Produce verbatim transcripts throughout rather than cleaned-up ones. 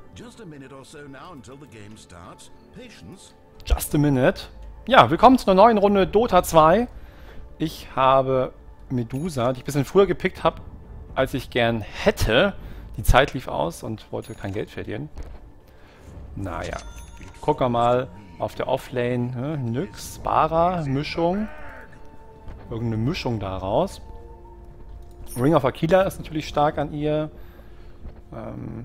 Just a minute or so now until the game starts. Patience. Just a minute. Ja, willkommen zu einer neuen Runde Dota zwei. Ich habe Medusa, die ich ein bisschen früher gepickt habe, als ich gern hätte. Die Zeit lief aus und wollte kein Geld verlieren. Naja, gucken wir mal auf der Offlane. Ne? Nyx, Bara, Mischung. Irgendeine Mischung daraus. Ring of Aquila ist natürlich stark an ihr. Ähm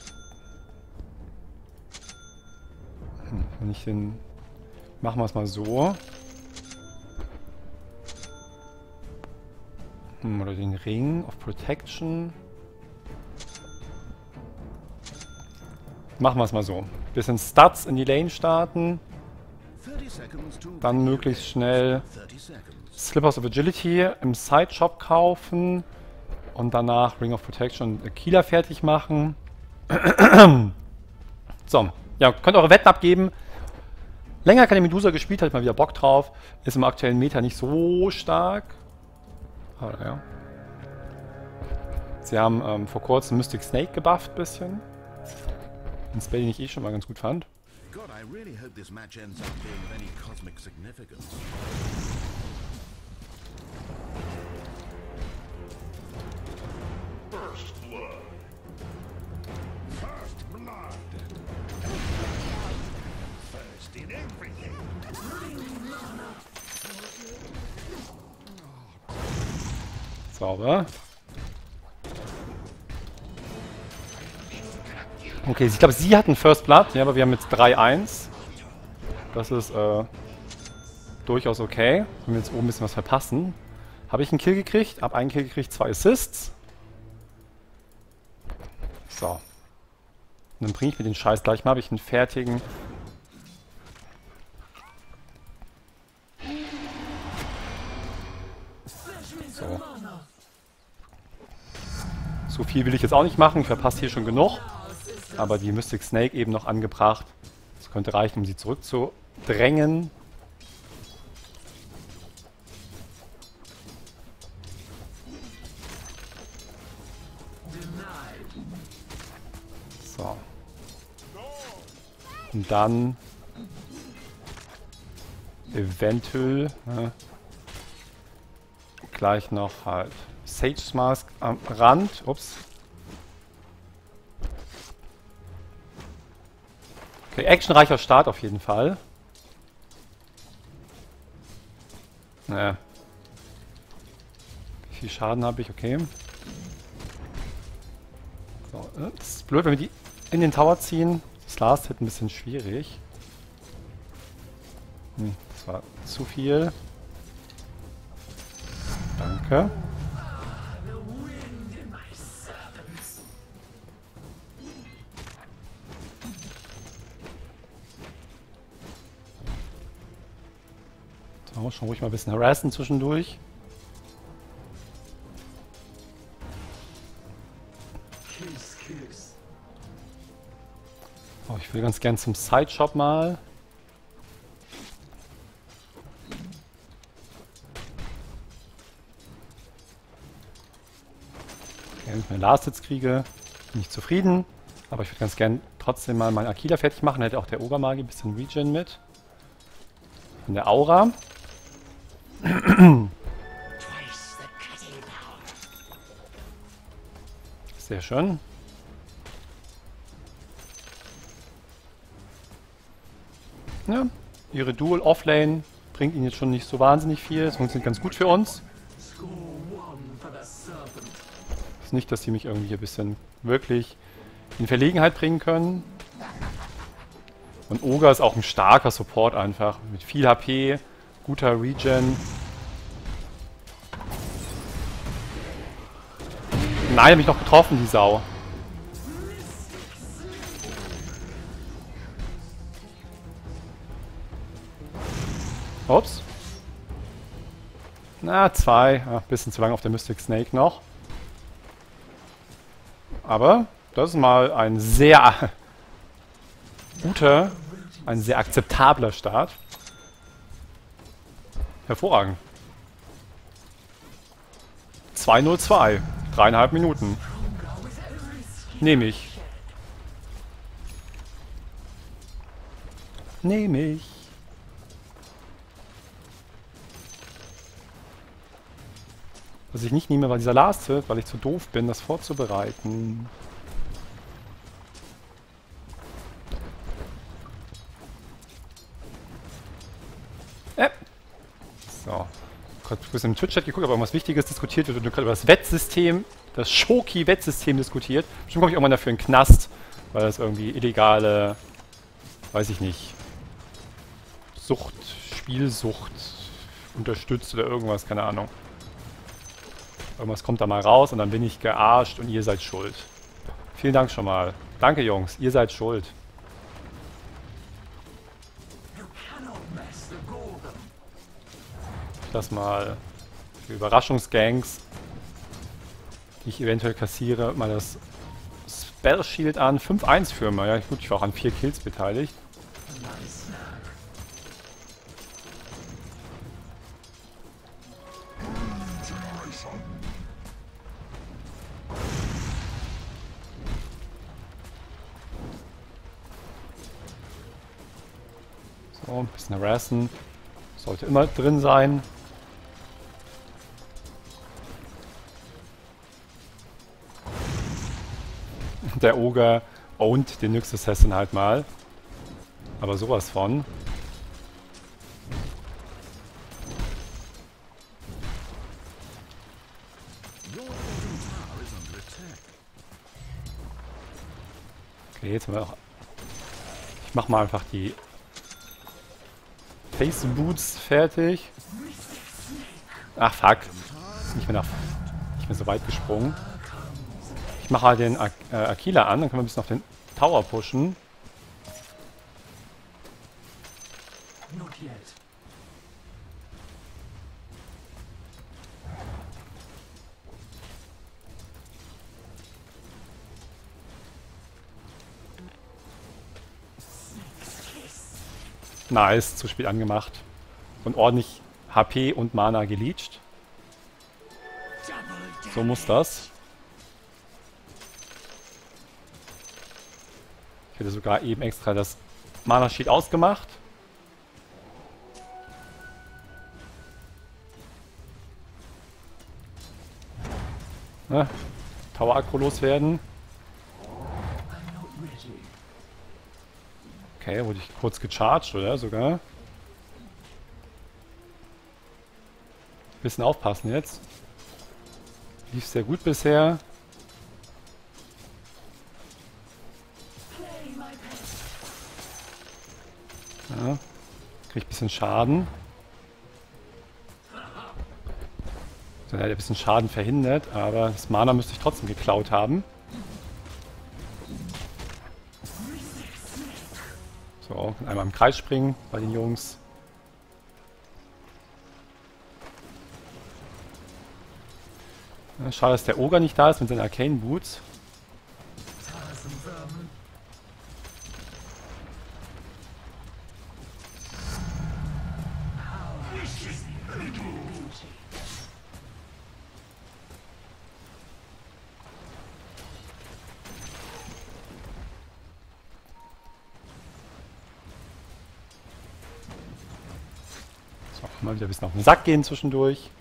hm, wenn ich den... Machen wir es mal so. Hm, oder den Ring of Protection. Machen wir es mal so. Bisschen Stats in die Lane starten. Dann möglichst schnell Slippers of Agility im Side-Shop kaufen. Und danach Ring of Protection und Aquila fertig machen. So. Ja, könnt eure Wetten abgeben. Länger keine Medusa gespielt, hatte ich mal wieder Bock drauf. Ist im aktuellen Meta nicht so stark. Aber ja. Sie haben ähm, vor kurzem Mystic Snake gebufft bisschen. Ein Spell, den ich eh schon mal ganz gut fand. God, I really hope this match ends up being of any cosmic significance. First blood. First blood. First in everything. Sauber. Okay, ich glaube, sie hatten First Blood, ja, aber wir haben jetzt drei eins. Das ist äh, durchaus okay. Wenn wir jetzt oben ein bisschen was verpassen. Habe ich einen Kill gekriegt, habe einen Kill gekriegt, zwei Assists. So. Und dann bringe ich mir den Scheiß gleich mal, habe ich einen fertigen... So. So viel will ich jetzt auch nicht machen, ich verpasse hier schon genug. Aber die Mystic Snake eben noch angebracht. Das könnte reichen, um sie zurückzudrängen. So. Und dann eventuell ne, gleich noch halt Sage's Mask am Rand. Ups. Okay, actionreicher Start auf jeden Fall. Naja. Wie viel Schaden habe ich? Okay. So, das ist blöd, wenn wir die in den Tower ziehen. Das Last Hit ein bisschen schwierig. Hm, das war zu viel. Danke. So, schon ruhig mal ein bisschen harassen zwischendurch. Oh, ich will ganz gern zum Side-Shop mal. Wenn ich meine Last Hits kriege, bin ich zufrieden. Aber ich würde ganz gern trotzdem mal meinen Aquila fertig machen. Da hätte auch der Obermagi ein bisschen Regen mit. Von der Aura. Sehr schön. Ja, ihre Dual Offlane bringt ihnen jetzt schon nicht so wahnsinnig viel. Das funktioniert ganz gut für uns. Ist nicht, dass sie mich irgendwie ein bisschen wirklich in Verlegenheit bringen können. Und Ogre ist auch ein starker Support einfach. Mit viel H P, guter Regen. Nein, hab mich noch getroffen, die Sau. Ups. Na, zwei. Ach, bisschen zu lange auf der Mystic Snake noch. Aber das ist mal ein sehr guter, ein sehr akzeptabler Start. Hervorragend. zwei null zwei. Dreieinhalb Minuten. Nehme ich. nehme ich. Was ich nicht nehme, war dieser Last Hit, weil ich zu doof bin, das vorzubereiten. Äh. So. Ich habe kurz im Twitch-Chat geguckt, ob irgendwas Wichtiges diskutiert wird und gerade über das Wettsystem, das Schoki-Wettsystem diskutiert. Bestimmt komme ich irgendwann dafür in den Knast, weil das irgendwie illegale, weiß ich nicht, Sucht, Spielsucht unterstützt oder irgendwas, keine Ahnung. Irgendwas kommt da mal raus und dann bin ich gearscht und ihr seid schuld. Vielen Dank schon mal. Danke, Jungs. Ihr seid schuld. Das mal für Überraschungsgangs, die ich eventuell kassiere, mal das Spell Shield an. fünf eins für mich. Ja, gut, ich war auch an vier Kills beteiligt. So, ein bisschen harassen. Sollte immer drin sein. Der Ogre ownt den Nyx Assassin halt mal. Aber sowas von. Okay, jetzt haben wir auch... Ich mach mal einfach die Face Boots fertig. Ach fuck. Nicht mehr, nach, nicht mehr so weit gesprungen. Ich mache halt den Ak äh, Aquila an, dann können wir ein bisschen auf den Tower pushen. Nice, zu spät angemacht. Und ordentlich H P und Mana geleached. So muss das. Ich hätte sogar eben extra das Mana-Sheet ausgemacht. Ne? Tower-Aggro loswerden. Okay, wurde ich kurz gecharged, oder? Sogar. Bisschen aufpassen jetzt. Lief sehr gut bisher. Ja. Krieg ein bisschen Schaden. Dann hat er ein bisschen Schaden verhindert, aber das Mana müsste ich trotzdem geklaut haben. So, kann einmal im Kreis springen bei den Jungs. Ja, schade, dass der Ogre nicht da ist mit seinen Arcane Boots. So, mal wieder ein bisschen auf den Sack gehen zwischendurch.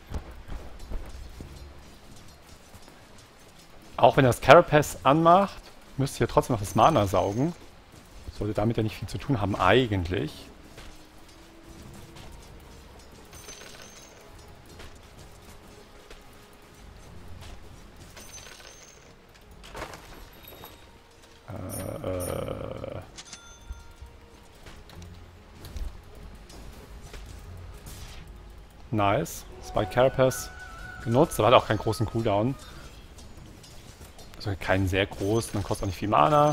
Auch wenn er das Carapace anmacht, müsst ihr trotzdem noch das Mana saugen. Sollte damit ja nicht viel zu tun haben, eigentlich. Äh, äh. Nice. Spike Carapace genutzt, aber hat auch keinen großen Cooldown. Also keinen sehr großen, dann kostet auch nicht viel Mana.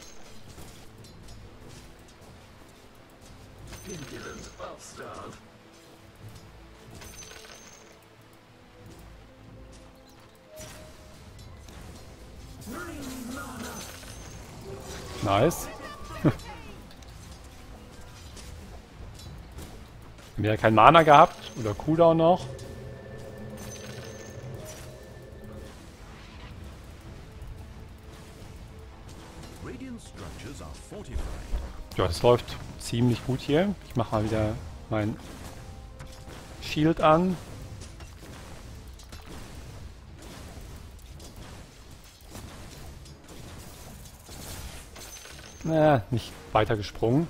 Nice. Wäre kein Mana gehabt oder Cooldown noch. Radiant structures are fortified. Ja, das läuft ziemlich gut hier. Ich mache mal wieder mein Shield an. Na, nicht weiter gesprungen.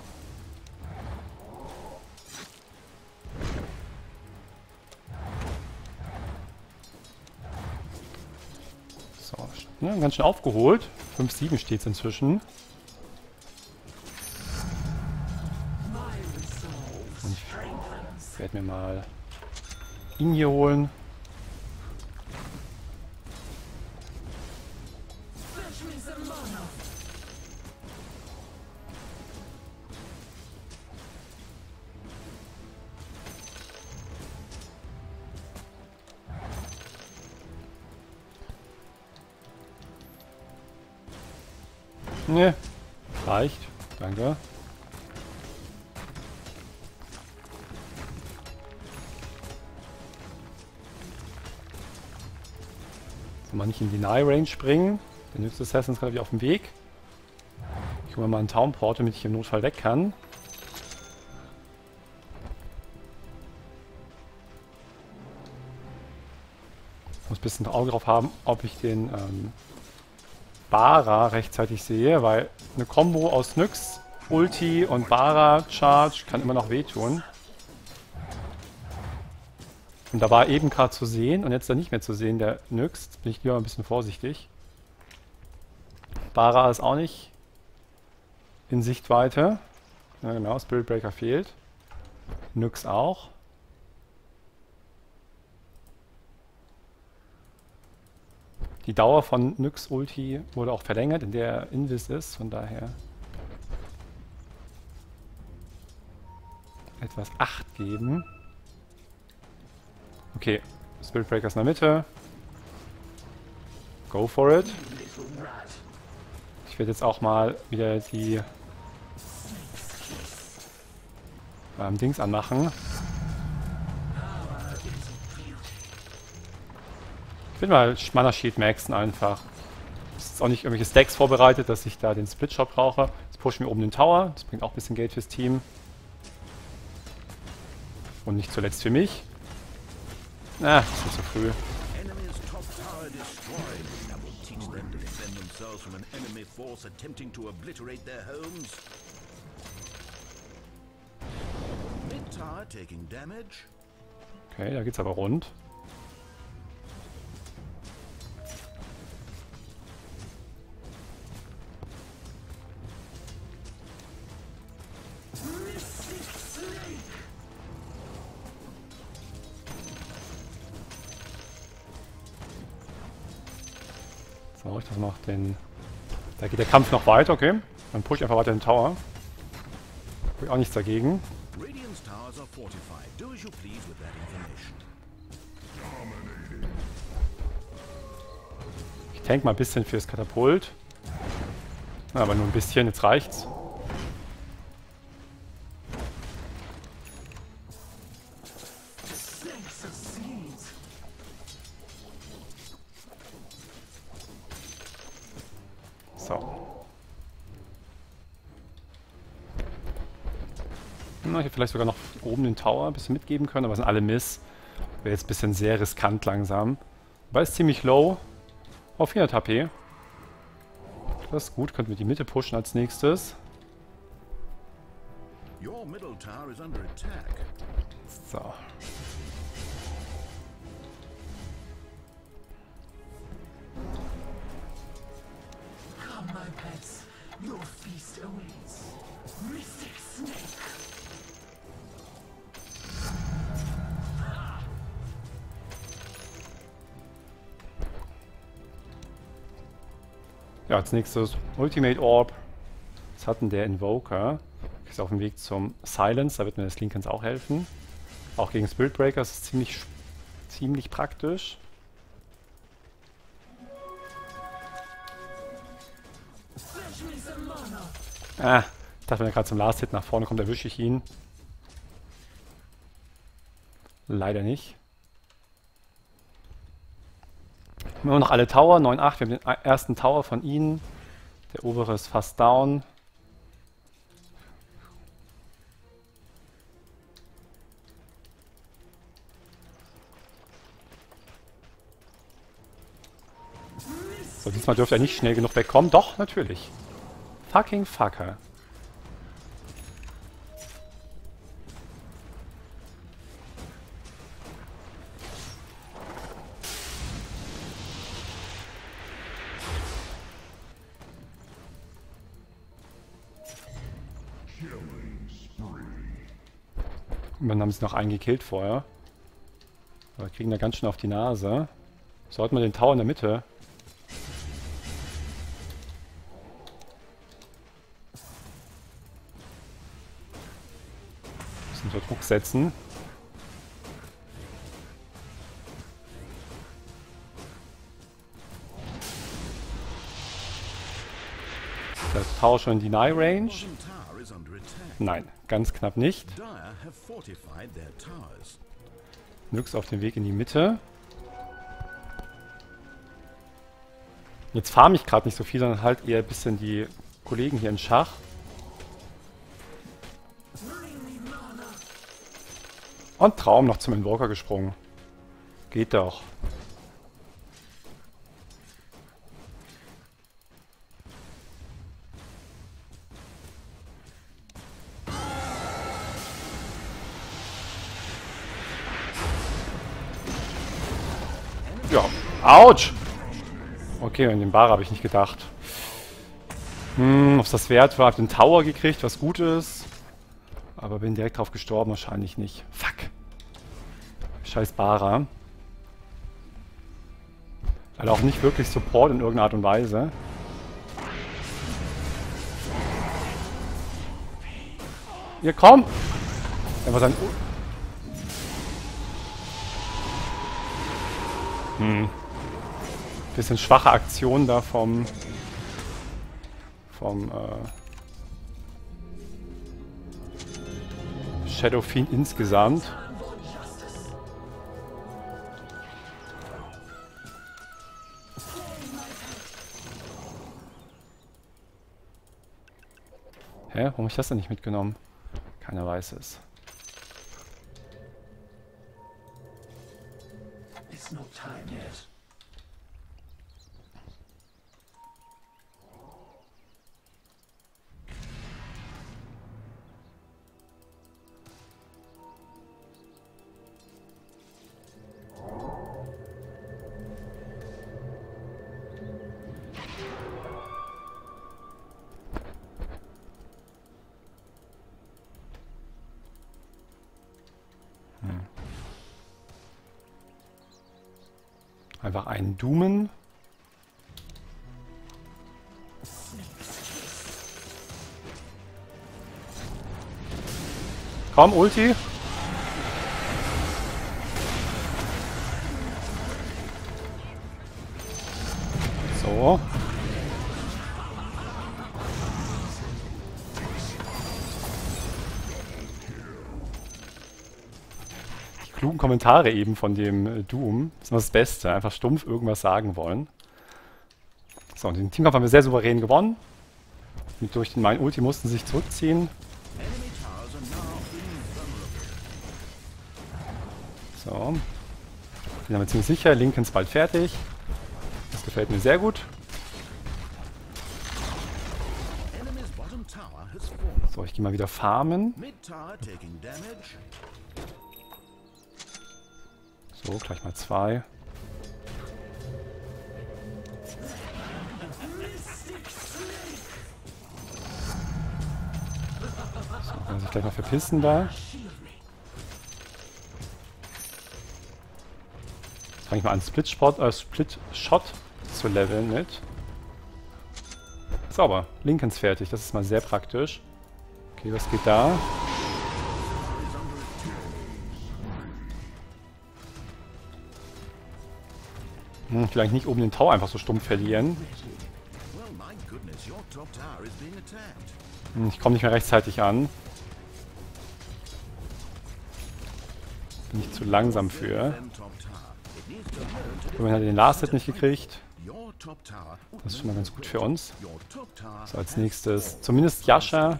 So, ja, ganz schön aufgeholt. fünf sieben steht es inzwischen. Und ich werde mir mal ihn hier holen. Ne, reicht. Danke. Soll man nicht in die Nigh-Range springen? Der nächste Assassin ist gerade wieder auf dem Weg. Ich hole mir mal einen Townport, damit ich im Notfall weg kann. Ich muss ein bisschen Auge drauf haben, ob ich den ähm, Bara rechtzeitig sehe, weil eine Combo aus Nyx, Ulti und Bara Charge kann immer noch wehtun. Und da war eben gerade zu sehen und jetzt da nicht mehr zu sehen, der Nyx. Jetzt bin ich lieber ein bisschen vorsichtig. Bara ist auch nicht in Sichtweite. Ja genau, Spirit Breaker fehlt. Nyx auch. Die Dauer von Nyx Ulti wurde auch verlängert, in der er Invis ist, von daher etwas Acht geben. Okay, Spirit Breaker ist in der Mitte. Go for it. Ich werde jetzt auch mal wieder die ähm, Dings anmachen. Ich will mal Mana Shield maxen einfach. Es ist auch nicht irgendwelche Stacks vorbereitet, dass ich da den Split Shot brauche. Jetzt pushen wir oben den Tower. Das bringt auch ein bisschen Geld fürs Team. Und nicht zuletzt für mich. Ah, das ist zu früh. Enemy's top tower destroyed. That will teach them to defend themselves from an enemy force attempting to obliterate their homes. Mid tower taking damage. Okay, da geht's aber rund. So, ich das noch den... Da geht der Kampf noch weiter, okay. Dann push ich einfach weiter den Tower. Hab ich auch nichts dagegen. Radiant's towers are fortified. Do as you please with that information. Ich tank mal ein bisschen fürs Katapult. Na, aber nur ein bisschen, jetzt reicht's. So. Na, ich hätte vielleicht sogar noch oben den Tower ein bisschen mitgeben können, aber sind alle Miss. Wäre jetzt ein bisschen sehr riskant langsam. Weil es ziemlich low. Auf vierhundert H P. Das ist gut, könnten wir die Mitte pushen als nächstes. Your middle tower is under attack. So. Come, my pets. Your feast awaits. Mystic Snake. Ja, als nächstes Ultimate Orb. Was hat denn der Invoker? Ist auf dem Weg zum Silence, da wird mir das Lincolns auch helfen. Auch gegen Spirit Breaker ist es ziemlich, ziemlich praktisch. Ah, ich dachte, wenn er gerade zum Last Hit nach vorne kommt, erwische ich ihn. Leider nicht. Wir haben noch alle Tower, neun acht, wir haben den ersten Tower von ihnen. Der obere ist fast down. So, diesmal dürfte er nicht schnell genug wegkommen. Doch, natürlich. Fucking Fucker. Und dann haben sie noch einen gekillt vorher. Aber kriegen da ganz schön auf die Nase. Sollten wir den Tower in der Mitte. Müssen wir Druck setzen. Der Tower schon in Deny Range. Nein, ganz knapp nicht. Nyx auf dem Weg in die Mitte. Jetzt farm ich gerade nicht so viel, sondern halt eher ein bisschen die Kollegen hier in Schach. Und Traum noch zum Invoker gesprungen. Geht doch. Ja. Autsch! Okay, an den Bar habe ich nicht gedacht. Hm, ob das wert war, hab den Tower gekriegt, was gut ist. Aber bin direkt drauf gestorben, wahrscheinlich nicht. Fuck. Scheiß Bara. Weil auch nicht wirklich Support in irgendeiner Art und Weise. Hier, komm! Einfach sein... Hm. Bisschen schwache Aktion da vom... Vom, äh... Shadow Fiend insgesamt. Hä? Warum habe ich das denn nicht mitgenommen? Keiner weiß es. It's not time yet. Einfach einen Doomen. Komm, Ulti. So. Klugen Kommentare eben von dem äh, Doom. Das ist immer das Beste. Einfach stumpf irgendwas sagen wollen. So, und den Teamkampf haben wir sehr souverän gewonnen. Mit durch den meinen Ulti mussten sie sich zurückziehen. So. Den haben wir ziemlich sicher. Lincoln ist bald fertig. Das gefällt mir sehr gut. So, ich gehe mal wieder farmen. So, gleich mal zwei. So, kann man sich gleich mal verpissen da. Jetzt fange ich mal an, Split Shot, äh, Split Shot zu leveln mit. Sauber, Lincolns fertig, das ist mal sehr praktisch. Okay, was geht da? Hm, vielleicht nicht oben den Tower einfach so stumpf verlieren. Hm, ich komme nicht mehr rechtzeitig an. Bin ich zu langsam für. Man hat den Last Hit nicht gekriegt. Das ist schon mal ganz gut für uns. So, als nächstes zumindest Yasha.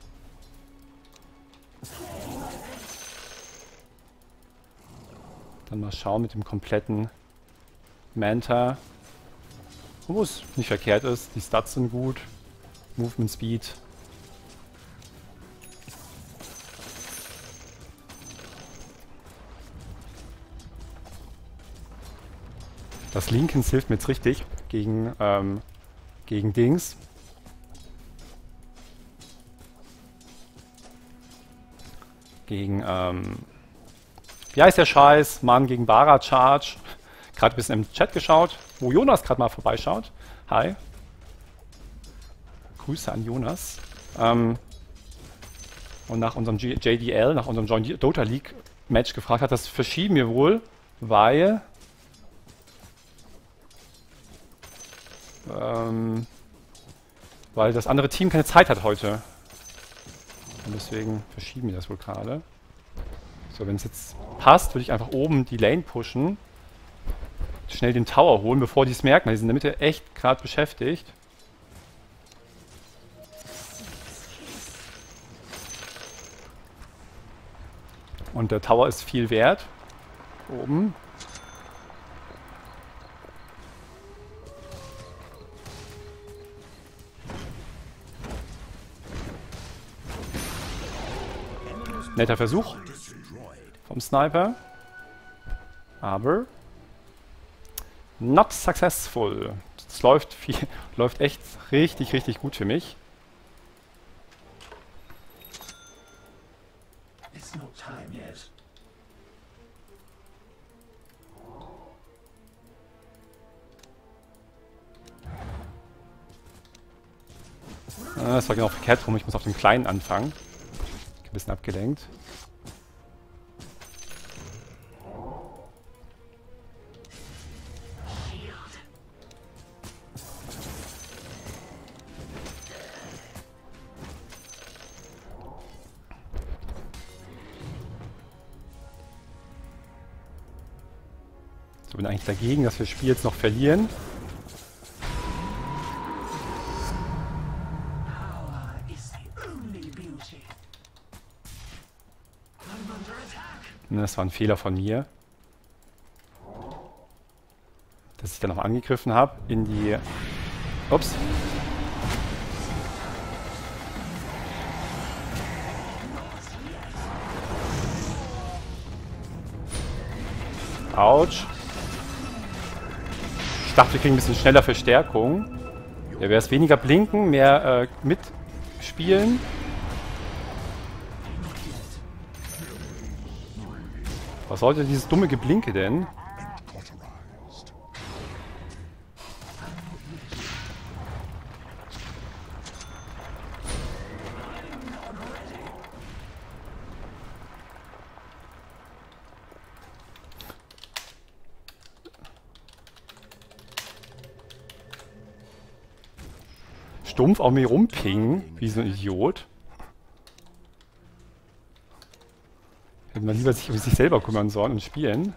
Dann mal schauen mit dem kompletten Manta. Wo es nicht verkehrt ist. Die Stats sind gut. Movement Speed. Das Linkens hilft mir jetzt richtig gegen, ähm, gegen Dings. Gegen, ähm, wie heißt der Scheiß? Mann, gegen Bara Charge. Gerade ein bisschen im Chat geschaut, wo Jonas gerade mal vorbeischaut. Hi. Grüße an Jonas. Ähm, und nach unserem J D L, nach unserem Dota League Match gefragt hat, das verschieben wir wohl, weil ähm, weil das andere Team keine Zeit hat heute. Und deswegen verschieben wir das wohl gerade. So, wenn es jetzt passt, würde ich einfach oben die Lane pushen. Schnell den Tower holen, bevor die es merken. Die sind in der Mitte echt gerade beschäftigt. Und der Tower ist viel wert. Oben. Netter Versuch vom Sniper. Aber not successful. Das läuft, viel, läuft echt richtig, richtig gut für mich. It's not time yet. Ah, das war genau verkehrt rum. Ich muss auf den Kleinen anfangen. Ein bisschen abgelenkt. Ich bin eigentlich dagegen, dass wir das Spiel jetzt noch verlieren. Das war ein Fehler von mir. Dass ich dann noch angegriffen habe in die... Ups. Autsch. Ich dachte, wir kriegen ein bisschen schneller Verstärkung. Ja, wäre es weniger blinken, mehr äh, mitspielen. Was sollte dieses dumme Geblinke denn? Stumpf auf mir rumpingen, wie so ein Idiot. Hätte man lieber sich um sich selber kümmern sollen und spielen.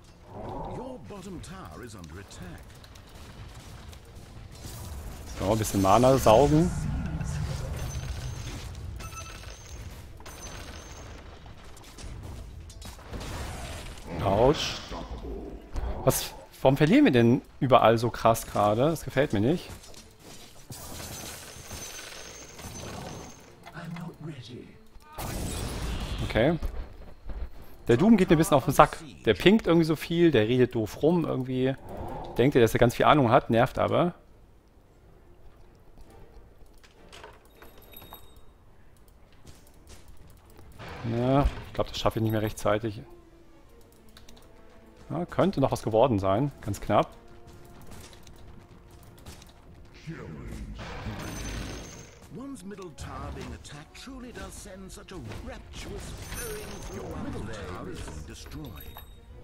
So, ein bisschen Mana saugen. Autsch. Was, warum verlieren wir denn überall so krass gerade? Das gefällt mir nicht. Okay. Der Doom geht mir ein bisschen auf den Sack. Der pinkt irgendwie so viel, der redet doof rum irgendwie. Denkt er, dass er ganz viel Ahnung hat, nervt aber. Ja, ich glaube, das schaffe ich nicht mehr rechtzeitig. Ja, könnte noch was geworden sein, ganz knapp. One's middle tower being attacked truly does send such a rapturous flowing through one's middle tower is being destroyed.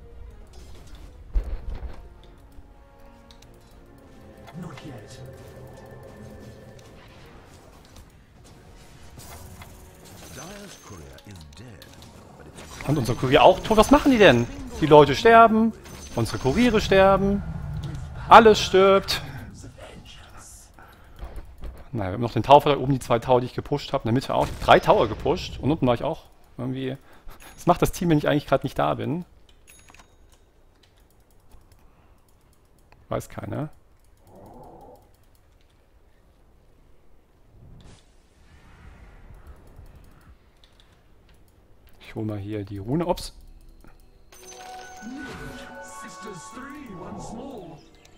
Not yet. Dire's courier is dead, but it's Und unser Kurier auch tot. Was machen die denn? Die Leute sterben, unsere Kuriere sterben, alles stirbt. Naja, wir haben noch den Tower da oben, die zwei Tower, die ich gepusht habe. In der Mitte auch. Drei Tower gepusht. Und unten war ich auch irgendwie... Das macht das Team, wenn ich eigentlich gerade nicht da bin. Weiß keiner. Ich hole mal hier die Rune. Ups. Sisters three once more.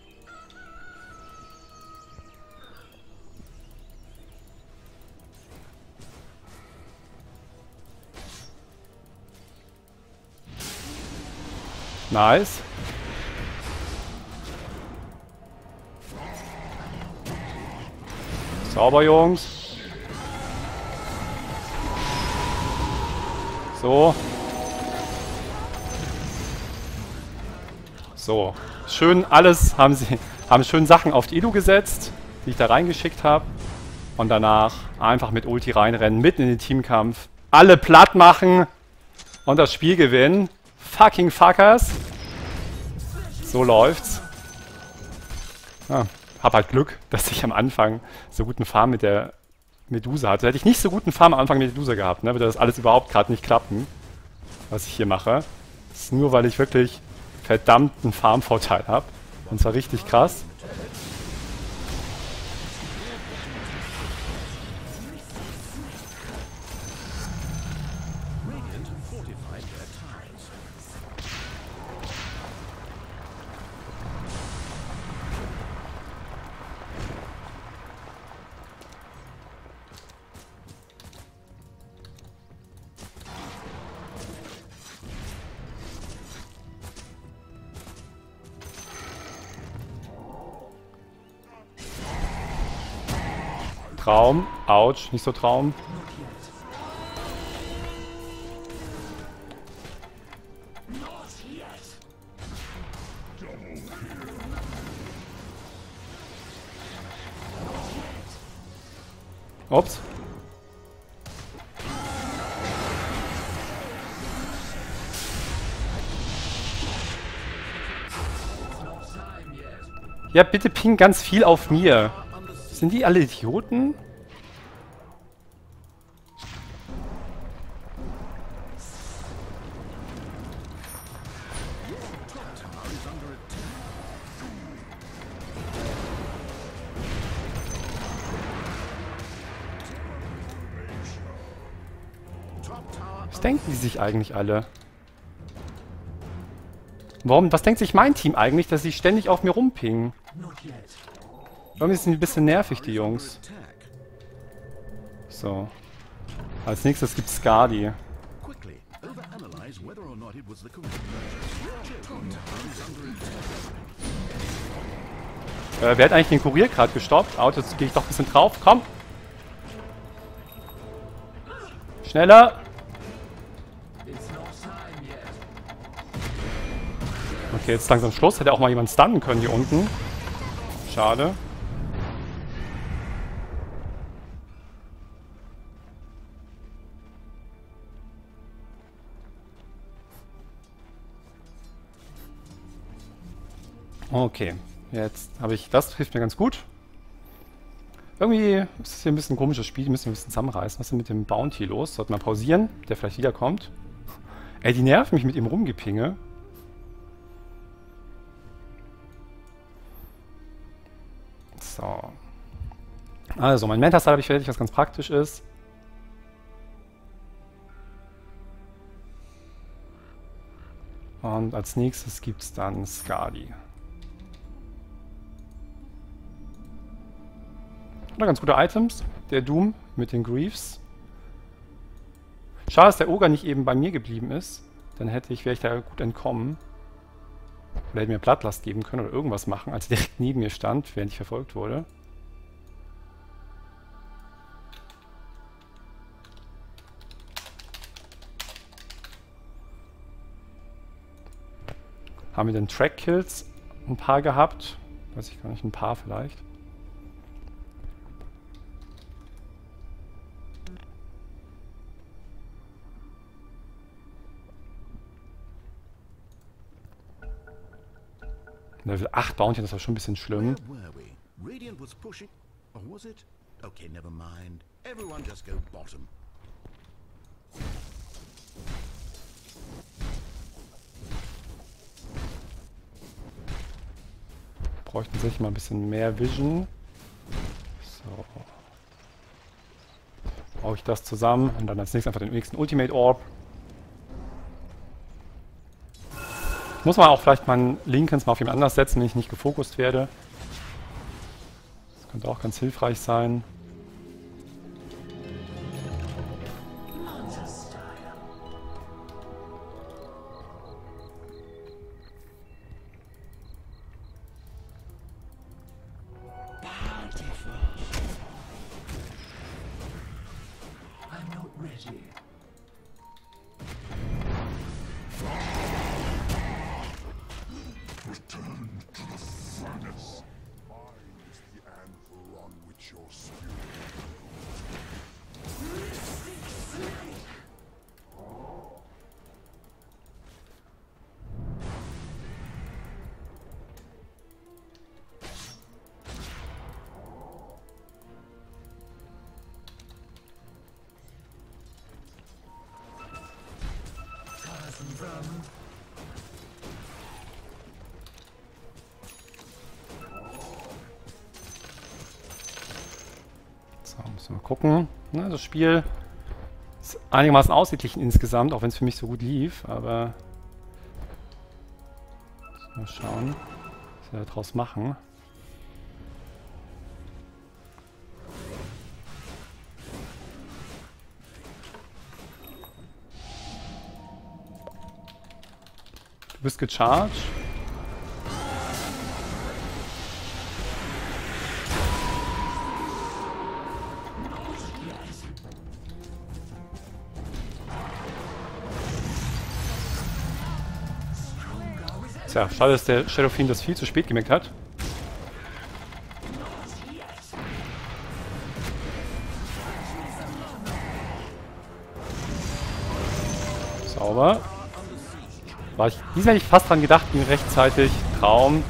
Nice. Sauber, Jungs. So. So. Schön alles haben sie, haben schön Sachen auf die Edu gesetzt, die ich da reingeschickt habe. Und danach einfach mit Ulti reinrennen, mitten in den Teamkampf. Alle platt machen und das Spiel gewinnen. Fucking Fuckers. So läuft's. Ja, hab halt Glück, dass ich am Anfang so guten Farm mit der Medusa hatte. Hätte ich nicht so guten Farm am Anfang mit Medusa gehabt, ne, würde das alles überhaupt gerade nicht klappen, was ich hier mache. Das ist nur, weil ich wirklich verdammten Farmvorteil habe. Und zwar richtig krass. Traum. Autsch, nicht so Traum. Ups. Ja, bitte ping ganz viel auf mir. Sind die alle Idioten? Was denken die sich eigentlich alle? Warum? Was denkt sich mein Team eigentlich, dass sie ständig auf mir rumpingen? Not yet. Irgendwie sind die ein bisschen nervig, die Jungs. So. Als nächstes gibt's Skadi. Äh, wer hat eigentlich den Kurier gerade gestoppt? Auto, jetzt gehe ich doch ein bisschen drauf. Komm! Schneller! Okay, jetzt langsam Schluss. Hätte auch mal jemand stunnen können hier unten. Schade. Okay, jetzt habe ich... Das hilft mir ganz gut. Irgendwie ist es hier ein bisschen ein komisches Spiel. Die müssen wir ein bisschen zusammenreißen. Was ist denn mit dem Bounty los? Sollte man pausieren, der vielleicht wiederkommt. Ey, die nerven mich mit ihrem Rumgepinge. So. Also, mein Mentastal habe ich fertig, was ganz praktisch ist. Und als nächstes gibt es dann Skadi. Oder ganz gute Items. Der Doom mit den Greaves. Schade, dass der Ogre nicht eben bei mir geblieben ist. Dann hätte ich, wäre ich da gut entkommen. Oder hätte mir Blattlast geben können oder irgendwas machen, als er direkt neben mir stand, während ich verfolgt wurde. Haben wir denn Track-Kills ein paar gehabt? Weiß ich gar nicht, ein paar vielleicht. Level acht Bounty, das war schon ein bisschen schlimm. Okay, never mind. Everyone just go bottom. Bräuchten sich mal ein bisschen mehr Vision. So. Baue ich das zusammen und dann als nächstes einfach den nächsten Ultimate Orb. Muss man auch vielleicht mal Lincolns mal auf jemand anders setzen, wenn ich nicht gefokust werde. Das könnte auch ganz hilfreich sein. I'm not ready. Return to the furnace. Mine is the anvil on which your spirit So, müssen wir mal gucken. Na, das Spiel ist einigermaßen ausgeglichen insgesamt, auch wenn es für mich so gut lief, aber mal schauen, was wir daraus machen. Du bist gecharged. Tja, schade, dass der Shadow Fiend das viel zu spät gemerkt hat. Sauber. War ich, diesmal hätte ich fast dran gedacht, ihn rechtzeitig. Traum.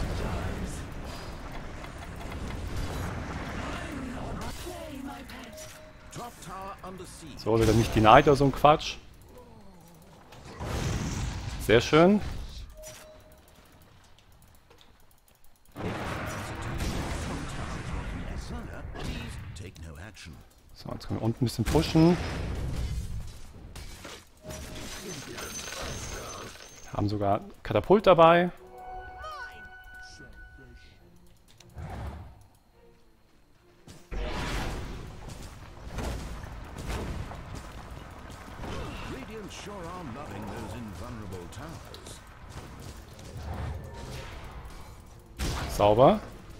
So, wieder nicht denied oder so ein Quatsch. Sehr schön. So, jetzt können wir unten ein bisschen pushen. Haben sogar Katapult dabei. Sauber.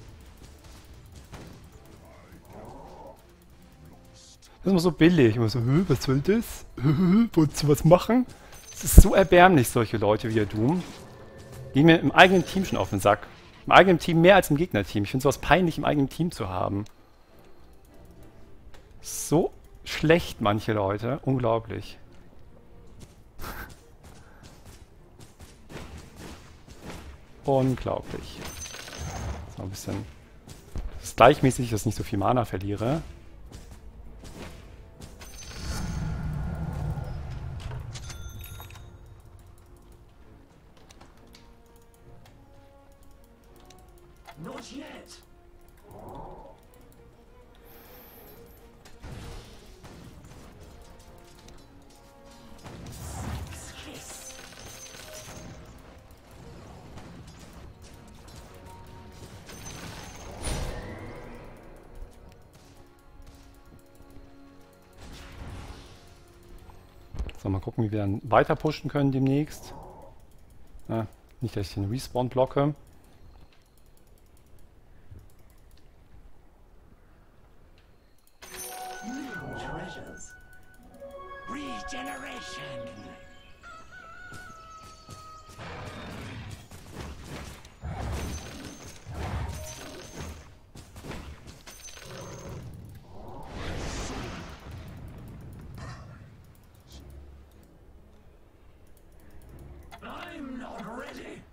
Das ist immer so billig. Immer so, was soll das? Wolltest du was machen? Es ist so erbärmlich, solche Leute wie der Doom. Gehen mir im eigenen Team schon auf den Sack. Im eigenen Team mehr als im Gegnerteam. Ich finde sowas peinlich, im eigenen Team zu haben. So schlecht, manche Leute. Unglaublich. Unglaublich. So ein bisschen. Das ist gleichmäßig, dass ich nicht so viel Mana verliere. Not yet. So, mal gucken, wie wir dann weiter pushen können demnächst. Ja, nicht, dass ich den Respawn blocke. Treasures. Regeneration. I'm not ready.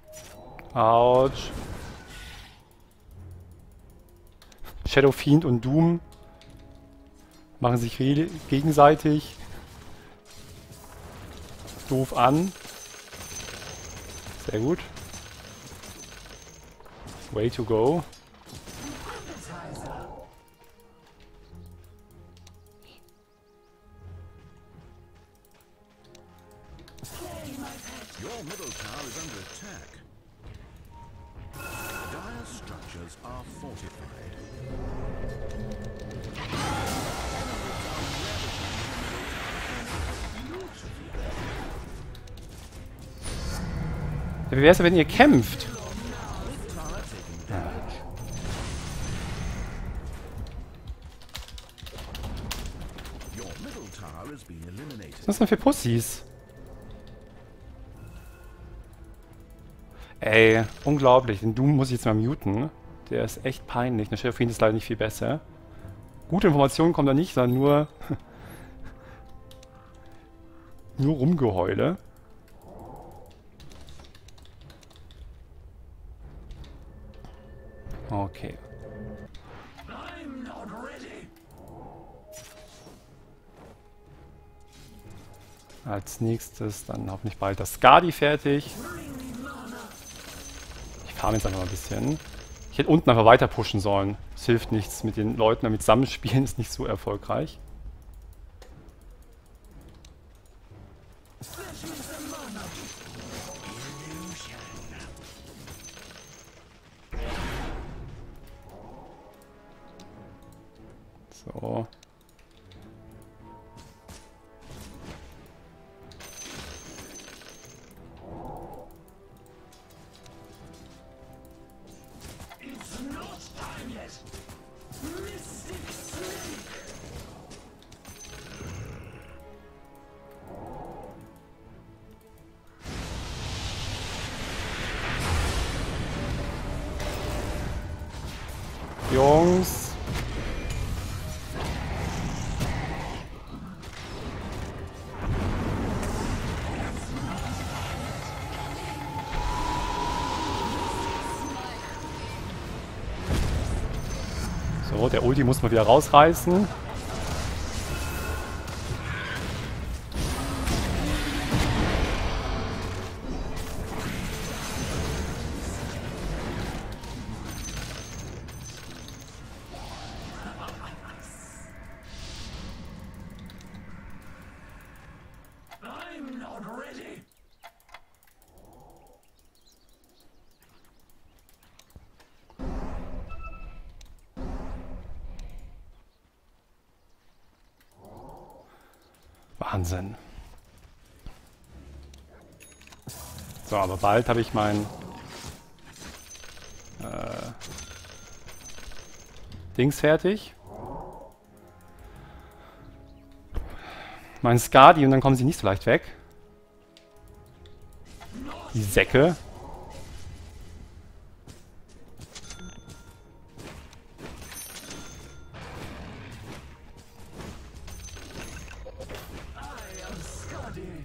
Autsch. Shadow Fiend und Doom Machen sich gegenseitig doof an. Sehr gut. Way to go. Your middle tower is under attack. Dire structures are fortified. Ja, wie wär's denn, wenn ihr kämpft? Your middle tower has been eliminated. Was ist das denn für Pussys? Ey, unglaublich. Den Doom muss ich jetzt mal muten. Der ist echt peinlich. Der Sheriff ist leider nicht viel besser. Gute Informationen kommen da nicht, sondern nur... nur Rumgeheule. Okay. I'm not ready. Als nächstes dann hoffentlich bald das Skadi fertig. Ich farm jetzt einfach mal ein bisschen. Ich hätte unten einfach weiter pushen sollen. Es hilft nichts mit den Leuten, damit zusammenspielen ist nicht so erfolgreich. So. It's not time yet. Mystic Snake. Jungs. So, der Ulti muss man wieder rausreißen. I'm not ready. Wahnsinn. So, aber bald habe ich mein äh, Dings fertig. Mein Skadi und dann kommen sie nicht so leicht weg. Die Säcke. I am Skadi.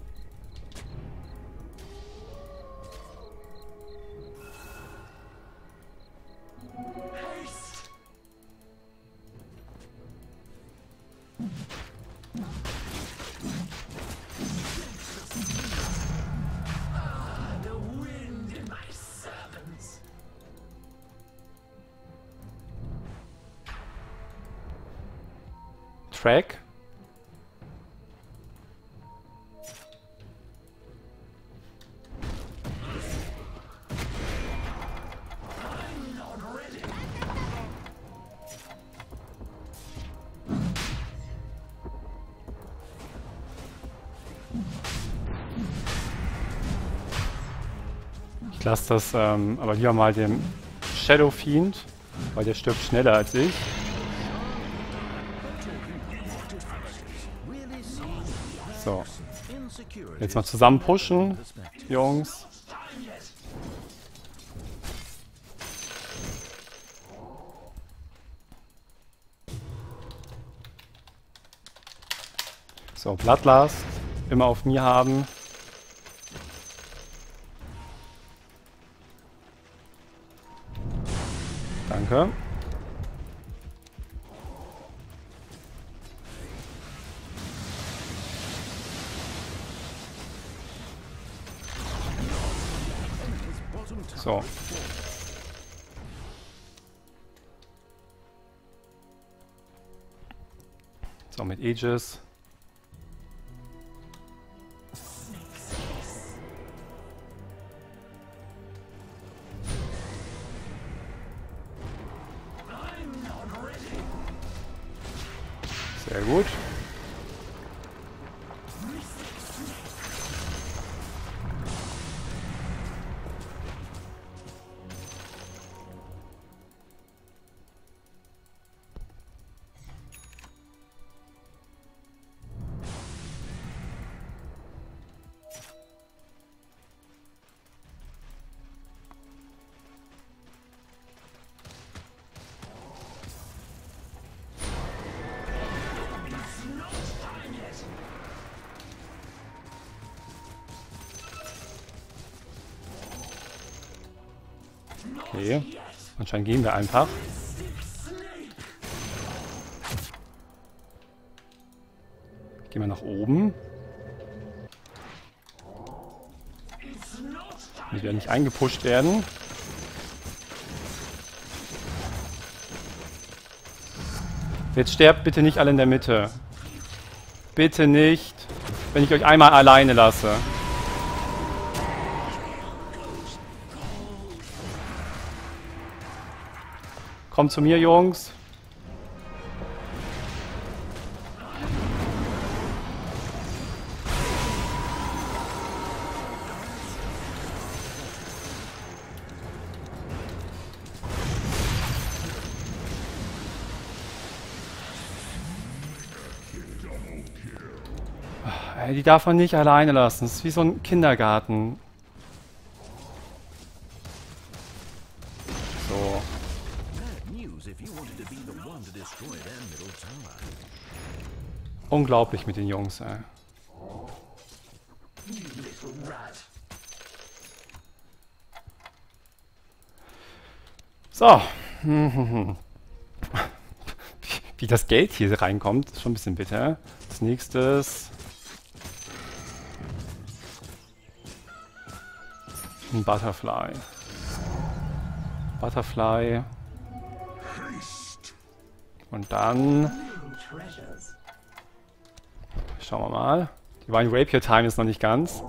Haste. Ah, the wind in my servants. Track. I'm not ready. Ich lasse das ähm, aber lieber mal dem Shadow Fiend, weil der stirbt schneller als ich. So, jetzt mal zusammen pushen, Jungs. So, Bloodlust immer auf mir haben. Danke. So. So, mit Aegis. Sehr gut. Okay. Anscheinend gehen wir einfach. Gehen wir nach oben. Damit wir nicht eingepusht werden. Jetzt sterbt bitte nicht alle in der Mitte. Bitte nicht, wenn ich euch einmal alleine lasse. Kommt zu mir, Jungs. Ey, die darf man nicht alleine lassen. Das ist wie so ein Kindergarten. So. Unglaublich mit den Jungs, ey. So. Wie das Geld hier reinkommt, ist schon ein bisschen bitter. Als nächstes ein Butterfly. Butterfly. Und dann schauen wir mal. Divine Rapier Time ist noch nicht ganz.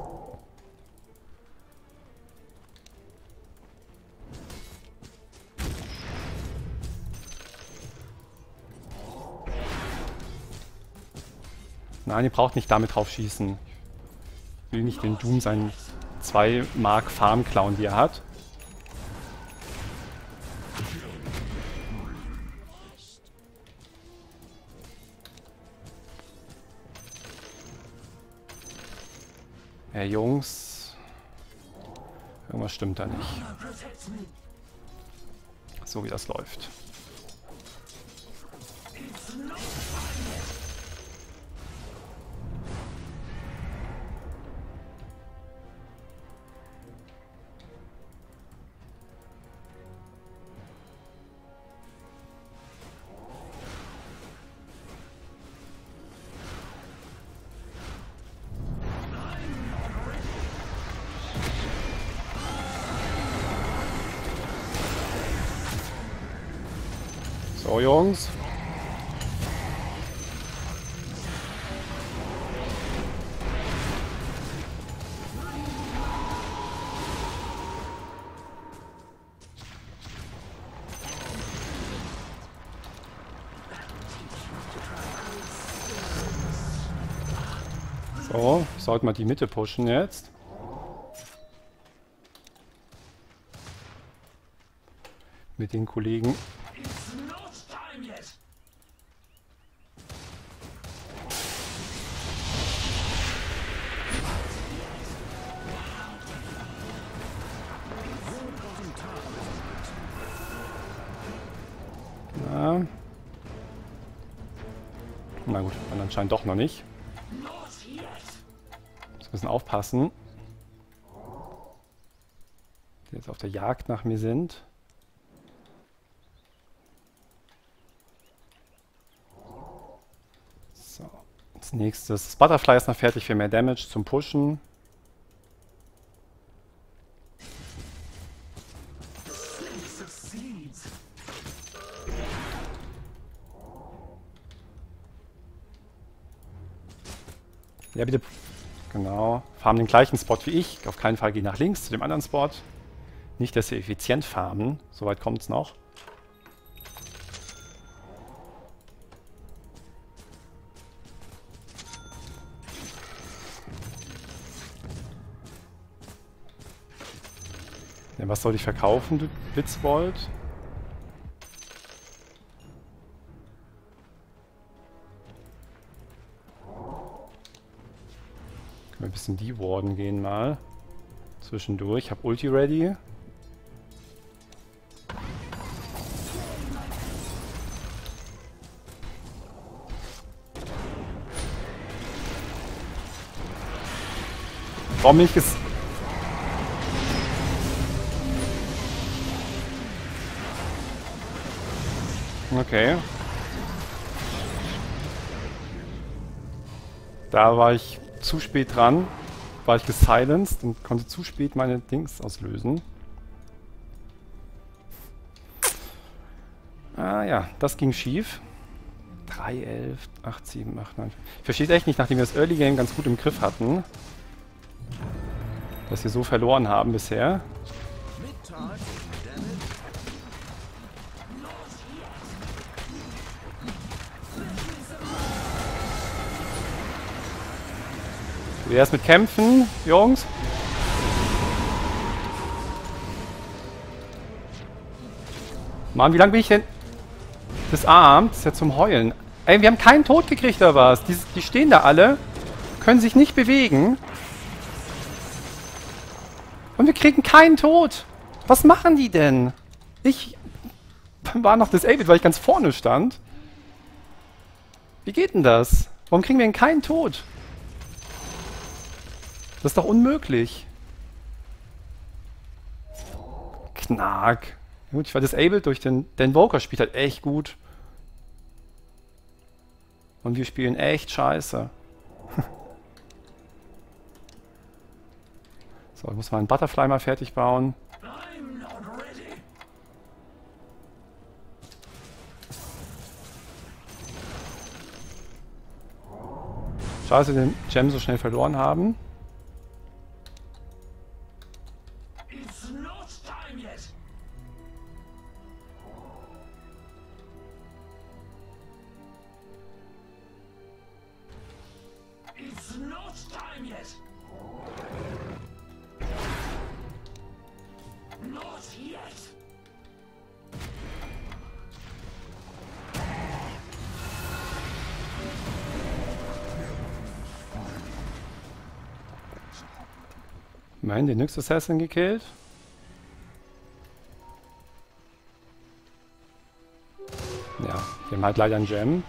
Nein, ihr braucht nicht damit drauf schießen. Ich will nicht den Doom seinen zwei Mark Farm klauen, die er hat. Ja, Jungs. Irgendwas stimmt da nicht. So wie das läuft. So, Jungs. So, sollten wir die Mitte pushen jetzt. Mit den Kollegen. Na, na gut, dann anscheinend doch noch nicht. Wir müssen aufpassen, die jetzt auf der Jagd nach mir sind. So, als nächstes, das Butterfly ist noch fertig für mehr Damage zum Pushen. Ja, bitte. Genau. Farmen den gleichen Spot wie ich. Auf keinen Fall gehen nach links zu dem anderen Spot. Nicht, dass sie effizient farmen. Soweit kommt es noch. Ja, was soll ich verkaufen, du Witzbold? Können wir ein bisschen dewarden gehen mal. Zwischendurch. Ich habe Ulti ready. Warum nicht ges... Okay. Da war ich zu spät dran. War ich gesilenced und konnte zu spät meine Dings auslösen. Ah ja, das ging schief. drei, elf, acht, sieben, acht, neun. Ich verstehe es echt nicht, nachdem wir das Early Game ganz gut im Griff hatten, dass wir so verloren haben bisher. Wer ist mit Kämpfen, Jungs? Mann, wie lange bin ich denn des Abends? Ist ja zum Heulen. Ey, wir haben keinen Tod gekriegt oder was? Die, die stehen da alle, können sich nicht bewegen. Und wir kriegen keinen Tod. Was machen die denn? Ich war noch disabled, weil ich ganz vorne stand. Wie geht denn das? Warum kriegen wir denn keinen Tod? Das ist doch unmöglich. Knack. Gut, ich war disabled durch den... Der Invoker spielt halt echt gut. Und wir spielen echt scheiße. So, ich muss mal einen Butterfly mal fertig bauen. Scheiße, den Gem so schnell verloren haben. Immerhin den Nyx Assassin gekillt. Ja, wir haben halt leider einen Gem.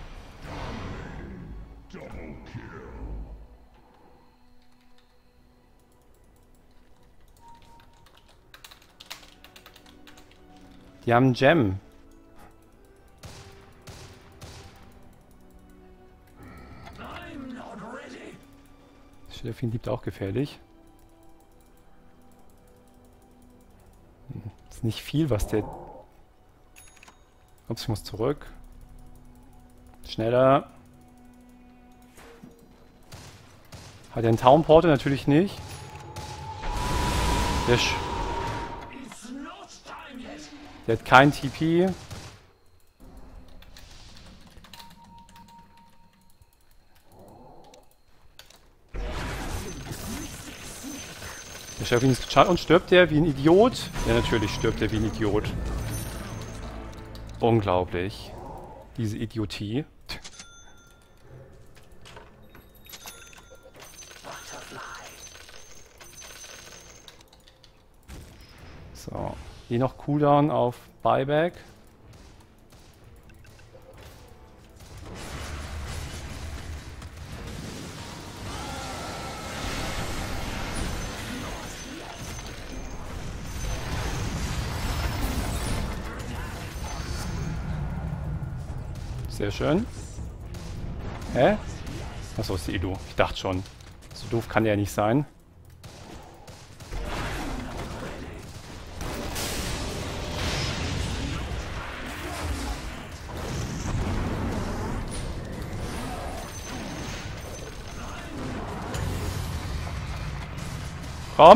Die haben einen Gem. Schilfin liebt auch gefährlich. Ist nicht viel, was der... Ups, ich muss zurück. Schneller. Hat er einen Town Portal? Natürlich nicht. Der, Sch der hat kein T P. Der Sheriff ist geschafft und stirbt der wie ein Idiot? Ja, natürlich stirbt er wie ein Idiot. Unglaublich. Diese Idiotie. So. Hier noch Cooldown auf Buyback. Sehr schön. Hä? Achso, ist die Edu. Ich dachte schon. So doof kann der ja nicht sein. Komm.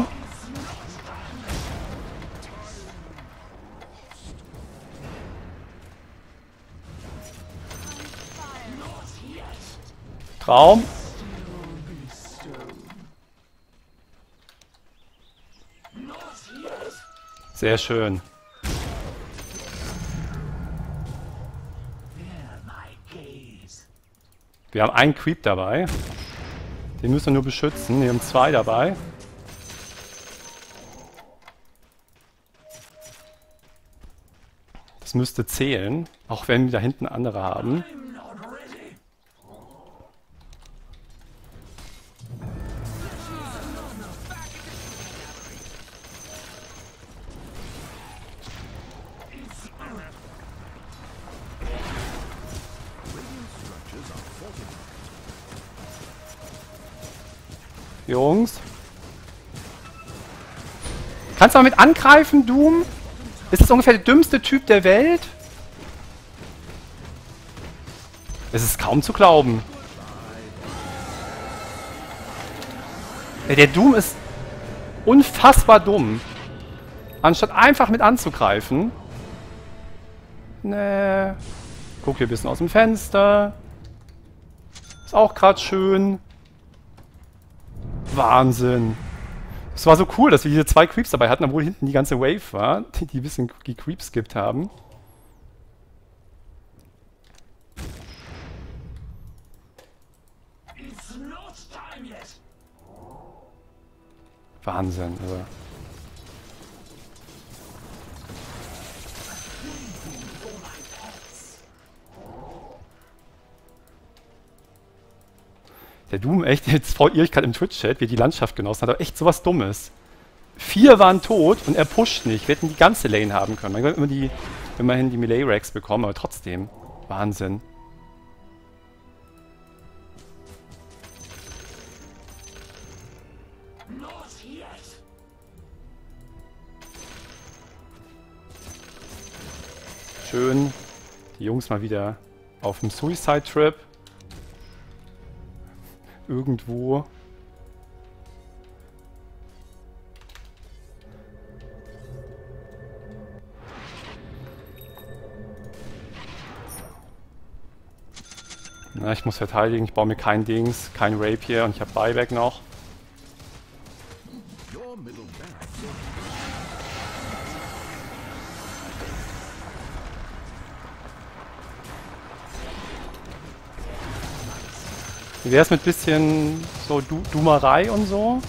Traum. Sehr schön. Wir haben einen Creep dabei. Den müssen wir nur beschützen. Wir haben zwei dabei. Das müsste zählen, auch wenn wir da hinten andere haben. Jungs. Kannst du mal mit angreifen, Doom? Ist das ungefähr der dümmste Typ der Welt? Es ist kaum zu glauben. Ja, der Doom ist unfassbar dumm. Anstatt einfach mit anzugreifen. Nee. Guck hier ein bisschen aus dem Fenster. Ist auch gerade schön. Wahnsinn. Es war so cool, dass wir diese zwei Creeps dabei hatten, obwohl hinten die ganze Wave war, die, die ein bisschen die Creeps gibt haben. Wahnsinn, also. Der Doom, echt, jetzt freut ihr euch gerade im Twitch-Chat, wie er die Landschaft genossen hat, aber echt sowas Dummes. Vier waren tot und er pusht nicht. Wir hätten die ganze Lane haben können. Man kann immer die, immerhin die Melee-Racks bekommen, aber trotzdem. Wahnsinn. Schön. Die Jungs mal wieder auf dem Suicide-Trip. Irgendwo. Na, ich muss verteidigen. Ich baue mir kein Dings, kein Rapier und ich habe Buyback noch. Wie wäre es mit bisschen so du Dumerei und so?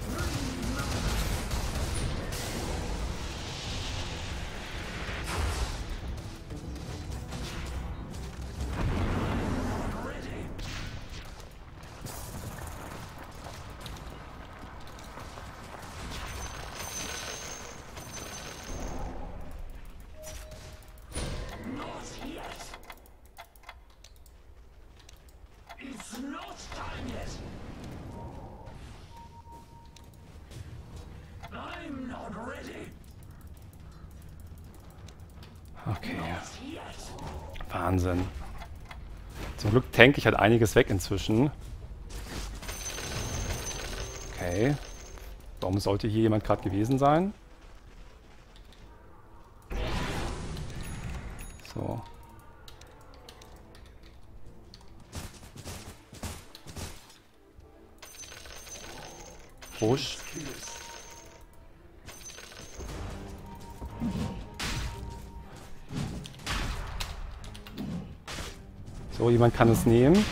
Okay. Wahnsinn. Zum Glück tank ich halt einiges weg inzwischen. Okay. Warum sollte hier jemand gerade gewesen sein? So. Push. So, jemand kann es nehmen.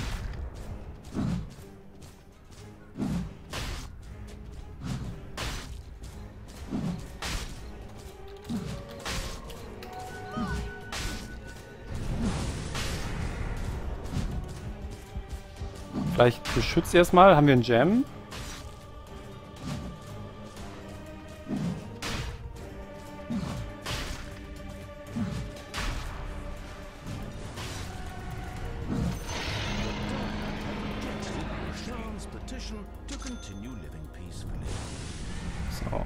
Vielleicht beschützt erstmal. Haben wir einen Gem? So.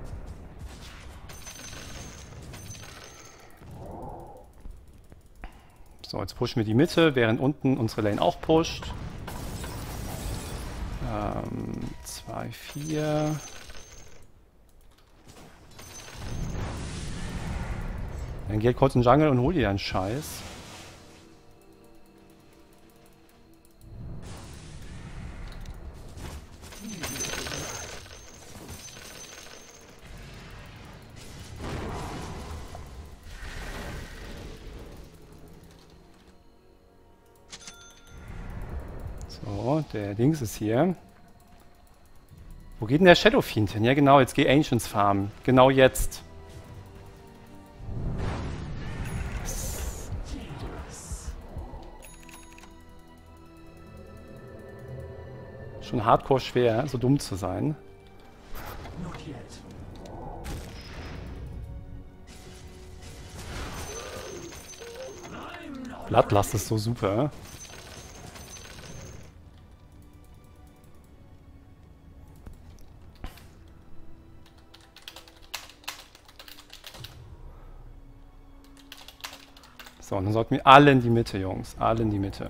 So, jetzt pushen wir die Mitte, während unten unsere Lane auch pusht. Ähm, zwei, vier. Dann geh kurz in den Jungle und hol dir einen Scheiß. So, der Dings ist hier. Wo geht denn der Shadow Fiend hin? Ja genau, jetzt geh Ancients farmen. Genau jetzt. Schon hardcore schwer, so dumm zu sein. Bloodlust ist so super. So, und dann sollten wir alle in die Mitte, Jungs. Alle in die Mitte.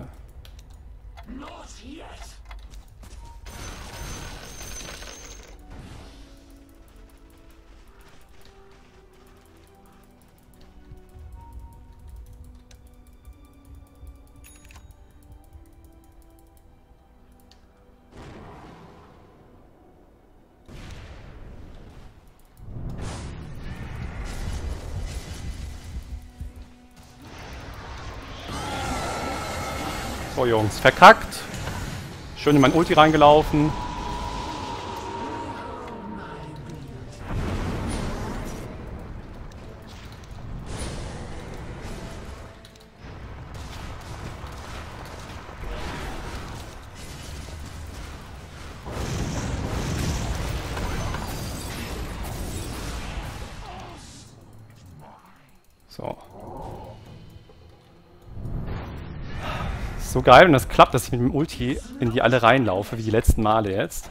So, Jungs, verkackt. Schön in mein Ulti reingelaufen. So. So geil, und das klappt, dass ich mit dem Ulti in die alle reinlaufe, wie die letzten Male jetzt.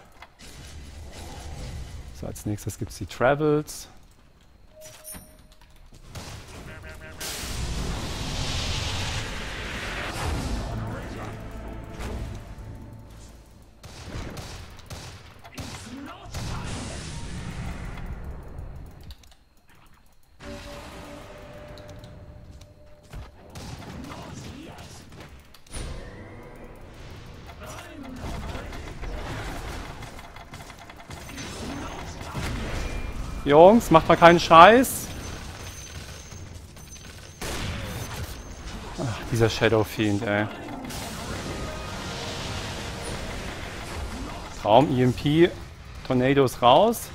So, als nächstes gibt es die Travels. Jungs, macht mal keinen Scheiß. Ach, dieser Shadow Fiend, ey. Traum, E M P, Tornados raus.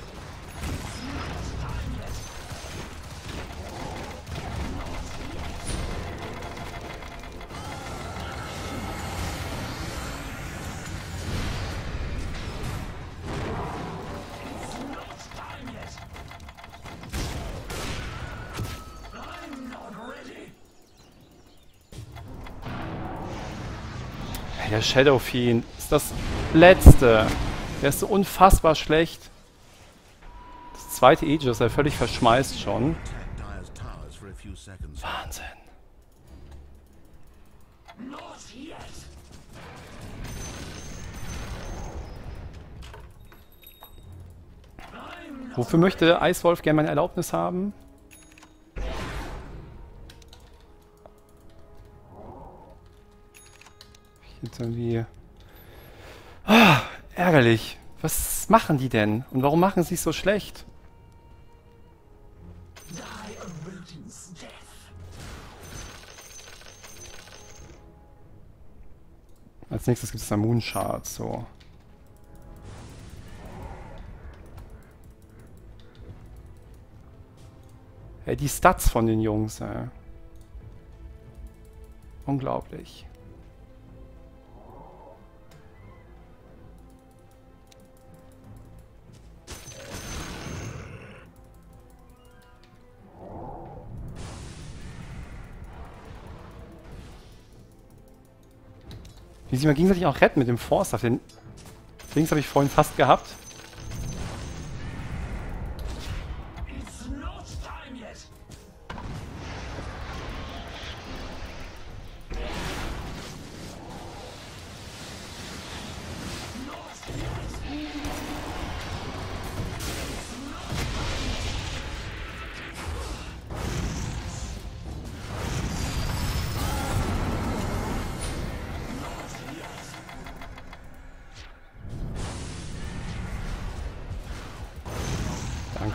Der Shadow Fiend ist das Letzte. Der ist so unfassbar schlecht. Das zweite Aegis ist er völlig verschmeißt schon. Wahnsinn. Wofür möchte Eiswolf gerne meine Erlaubnis haben? Jetzt irgendwie... Ah, ärgerlich. Was machen die denn? Und warum machen sie es so schlecht? Als nächstes gibt es da Moonshard, so. Hey, die Stats von den Jungs, ey. Unglaublich. Wie sie mal gegenseitig auch retten mit dem Force. Den Dings habe ich vorhin fast gehabt.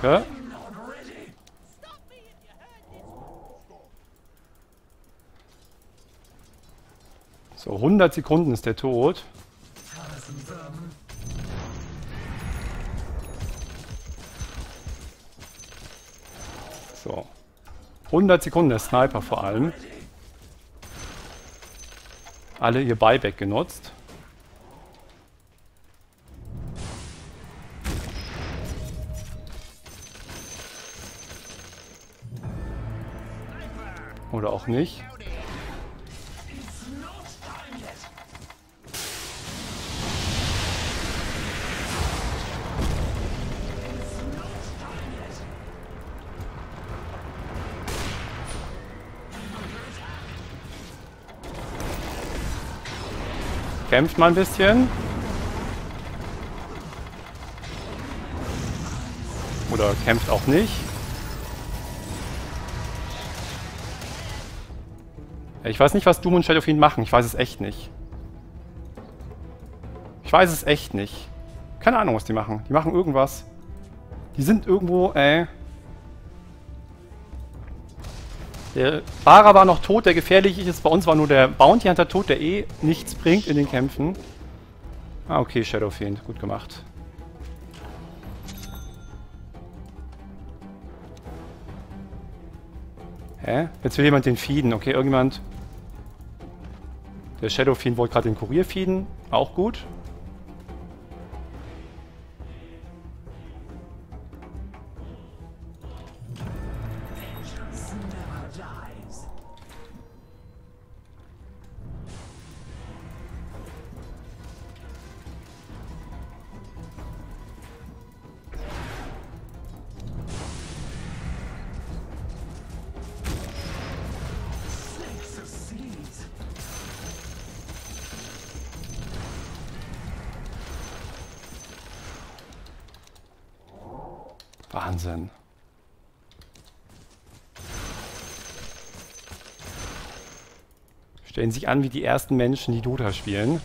Danke. So, hundert Sekunden ist der tot. So. hundert Sekunden der Sniper vor allem. Alle ihr Buyback genutzt. Oder auch nicht. Kämpft mal ein bisschen. Oder kämpft auch nicht. Ich weiß nicht, was Doom und Shadow Fiend machen. Ich weiß es echt nicht. Ich weiß es echt nicht. Keine Ahnung, was die machen. Die machen irgendwas. Die sind irgendwo, äh... Der Bara war noch tot, der gefährlich ist. Bei uns war nur der Bounty Hunter tot, der eh nichts bringt in den Kämpfen. Ah, okay, Shadow Fiend. Gut gemacht. Hä? Jetzt will jemand den feeden. Okay, irgendjemand... Der Shadow Fiend wollte gerade den Kurier feeden. Auch gut. Wahnsinn. Stellen sich an wie die ersten Menschen, die Dota spielen.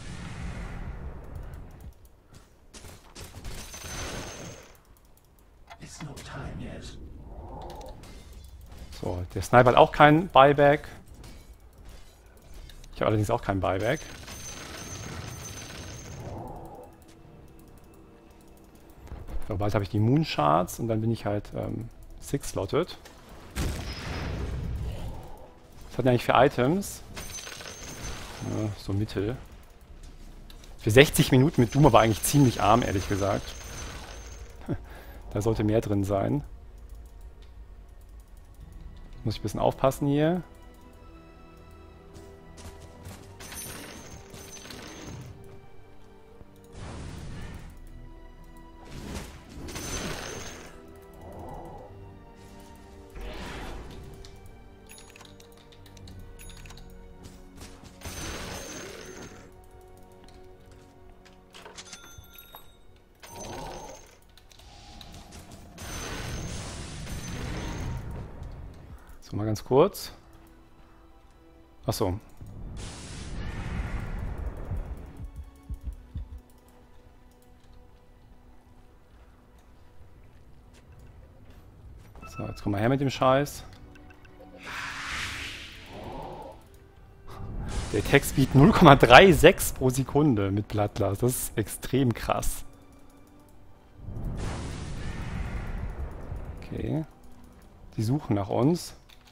So, der Sniper hat auch kein Buyback. Ich habe allerdings auch kein Buyback. So, bald habe ich die Moonshards und dann bin ich halt ähm, six-slotted. Was hat der eigentlich für Items? Ja, so mittel. Für sechzig Minuten mit Doom aber eigentlich ziemlich arm, ehrlich gesagt. Da sollte mehr drin sein. Muss ich ein bisschen aufpassen hier. So, mal ganz kurz. Achso. So, jetzt komm mal her mit dem Scheiß. Der Attack-Speed null Komma sechsunddreißig pro Sekunde mit Bloodlust. Das ist extrem krass. Okay. Die suchen nach uns.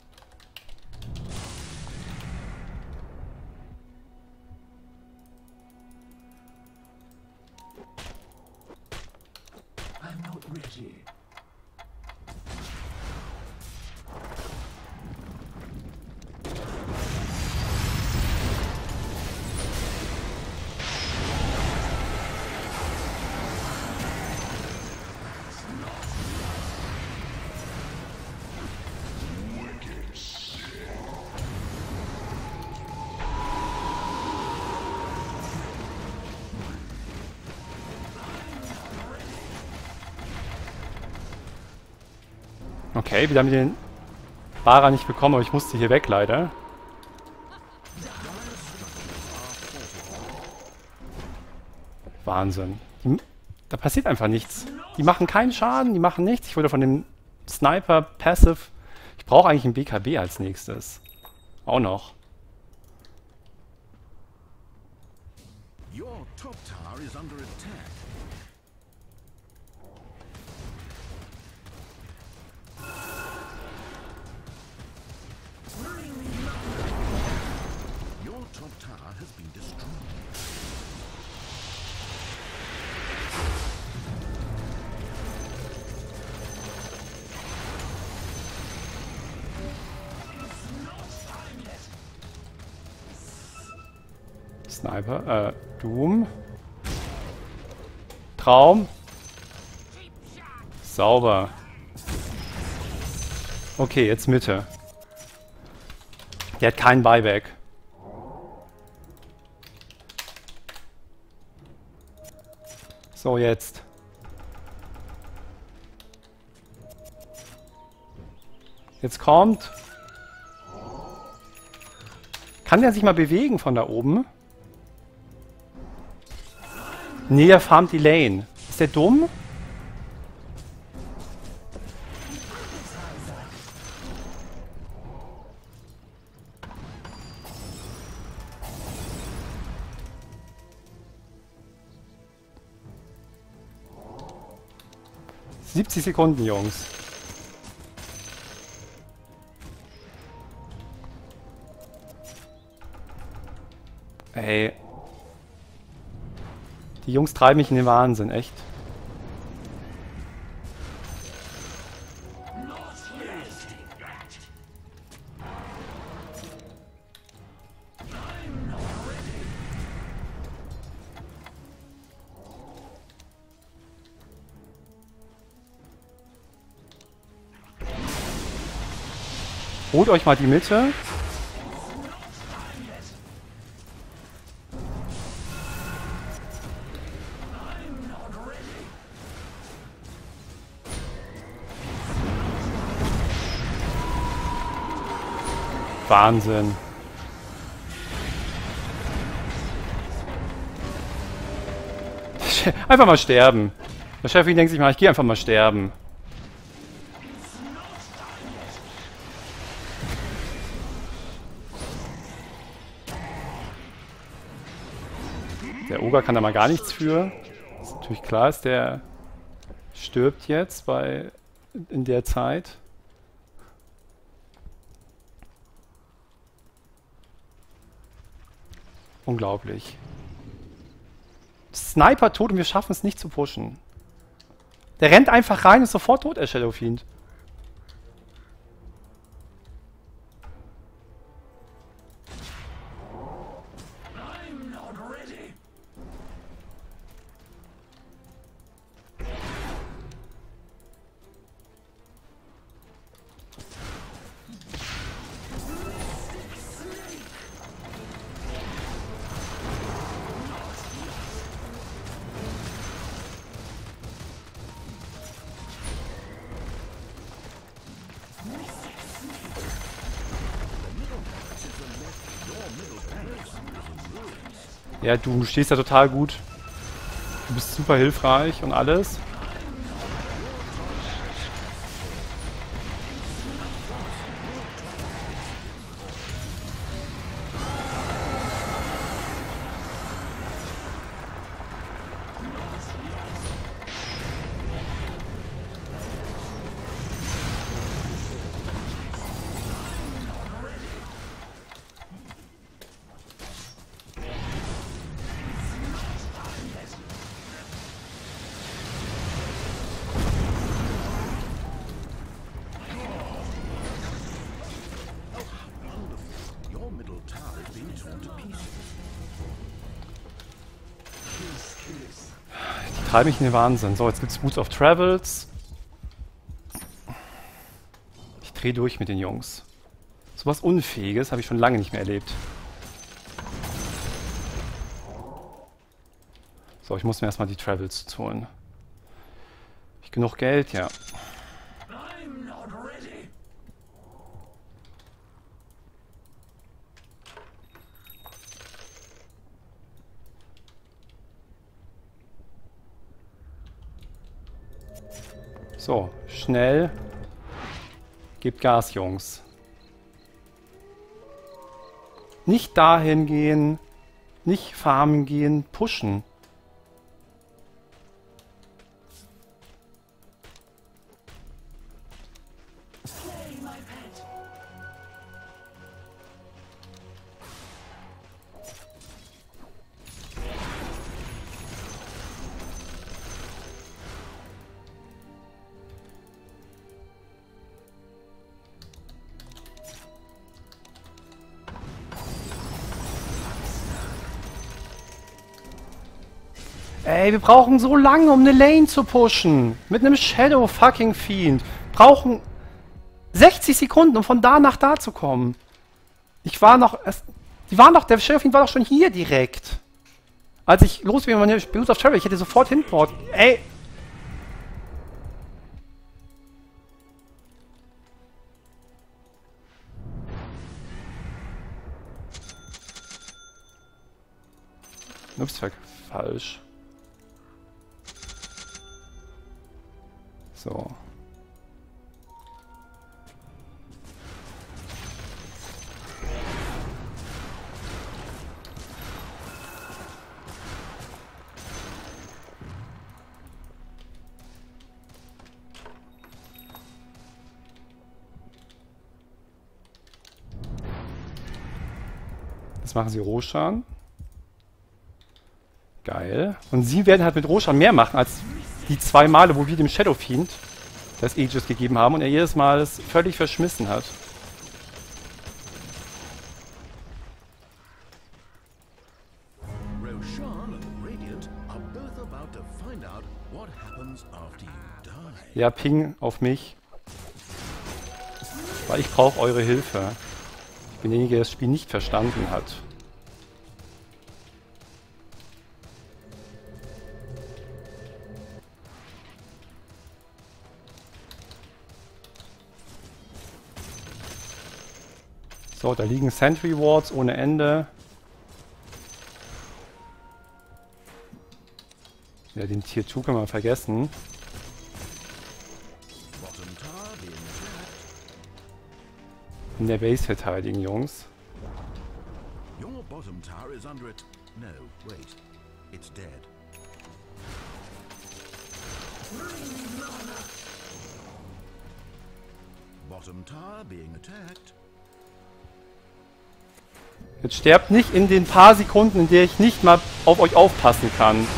Okay, wir haben den Bara nicht bekommen, aber ich musste hier weg, leider. Wahnsinn. Die, Da passiert einfach nichts. Die machen keinen Schaden, die machen nichts. Ich wurde von dem Sniper Passive. Ich brauche eigentlich einen B K B als nächstes. Auch noch. Your top tower is under attack. Your top tower has been destroyed. Sniper, äh, Doom. Traum. Sauber. Okay, jetzt Mitte. Der hat keinen Buyback. So, jetzt. Jetzt kommt. Kann der sich mal bewegen von da oben? Nee, er farmt die Lane. Ist der dumm? siebzig Sekunden, Jungs. Ey. Die Jungs treiben mich in den Wahnsinn, echt. Holt euch mal die Mitte. Wahnsinn. Einfach mal sterben. Der Chef denkt sich mal, ich gehe einfach mal sterben. Der Ogre kann da mal gar nichts für. Ist natürlich klar, ist der stirbt jetzt bei in der Zeit. Unglaublich. Sniper tot und wir schaffen es nicht zu pushen. Der rennt einfach rein und ist sofort tot, der Shadow Fiend. Ja, du stehst da total gut. Du bist super hilfreich und alles. Treibe mich in den Wahnsinn. So, jetzt gibt es Boots of Travels. Ich drehe durch mit den Jungs. So was Unfähiges habe ich schon lange nicht mehr erlebt. So, ich muss mir erstmal die Travels holen. Hab ich genug Geld? Ja. So, schnell. Gebt Gas, Jungs. Nicht dahin gehen. Nicht farmen gehen. Pushen. Ey, wir brauchen so lange, um eine Lane zu pushen. Mit einem Shadow fucking Fiend. Brauchen sechzig Sekunden, um von da nach da zu kommen. Ich war noch... Erst, die waren doch... Der Shadow Fiend war doch schon hier direkt. Als ich los bin mit meiner Blues of Terror, ich hätte sofort hinport. Ey... Ups, falsch. So. Das machen sie Roshan. Geil. Und sie werden halt mit Roshan mehr machen als die zwei Male, wo wir dem Shadow Fiend das Aegis gegeben haben und er jedes Mal es völlig verschmissen hat. Ja, Ping auf mich. Weil ich brauche eure Hilfe. Ich bin derjenige, der das Spiel nicht verstanden hat. So, da liegen Sentry Wards ohne Ende. Ja, den Tier zwei können wir vergessen. In der Base verteidigen, Jungs. Your bottom tower is under it. No, wait. It's dead. Bottom tower being attacked. Jetzt sterbt nicht in den paar Sekunden, in der ich nicht mal auf euch aufpassen kann.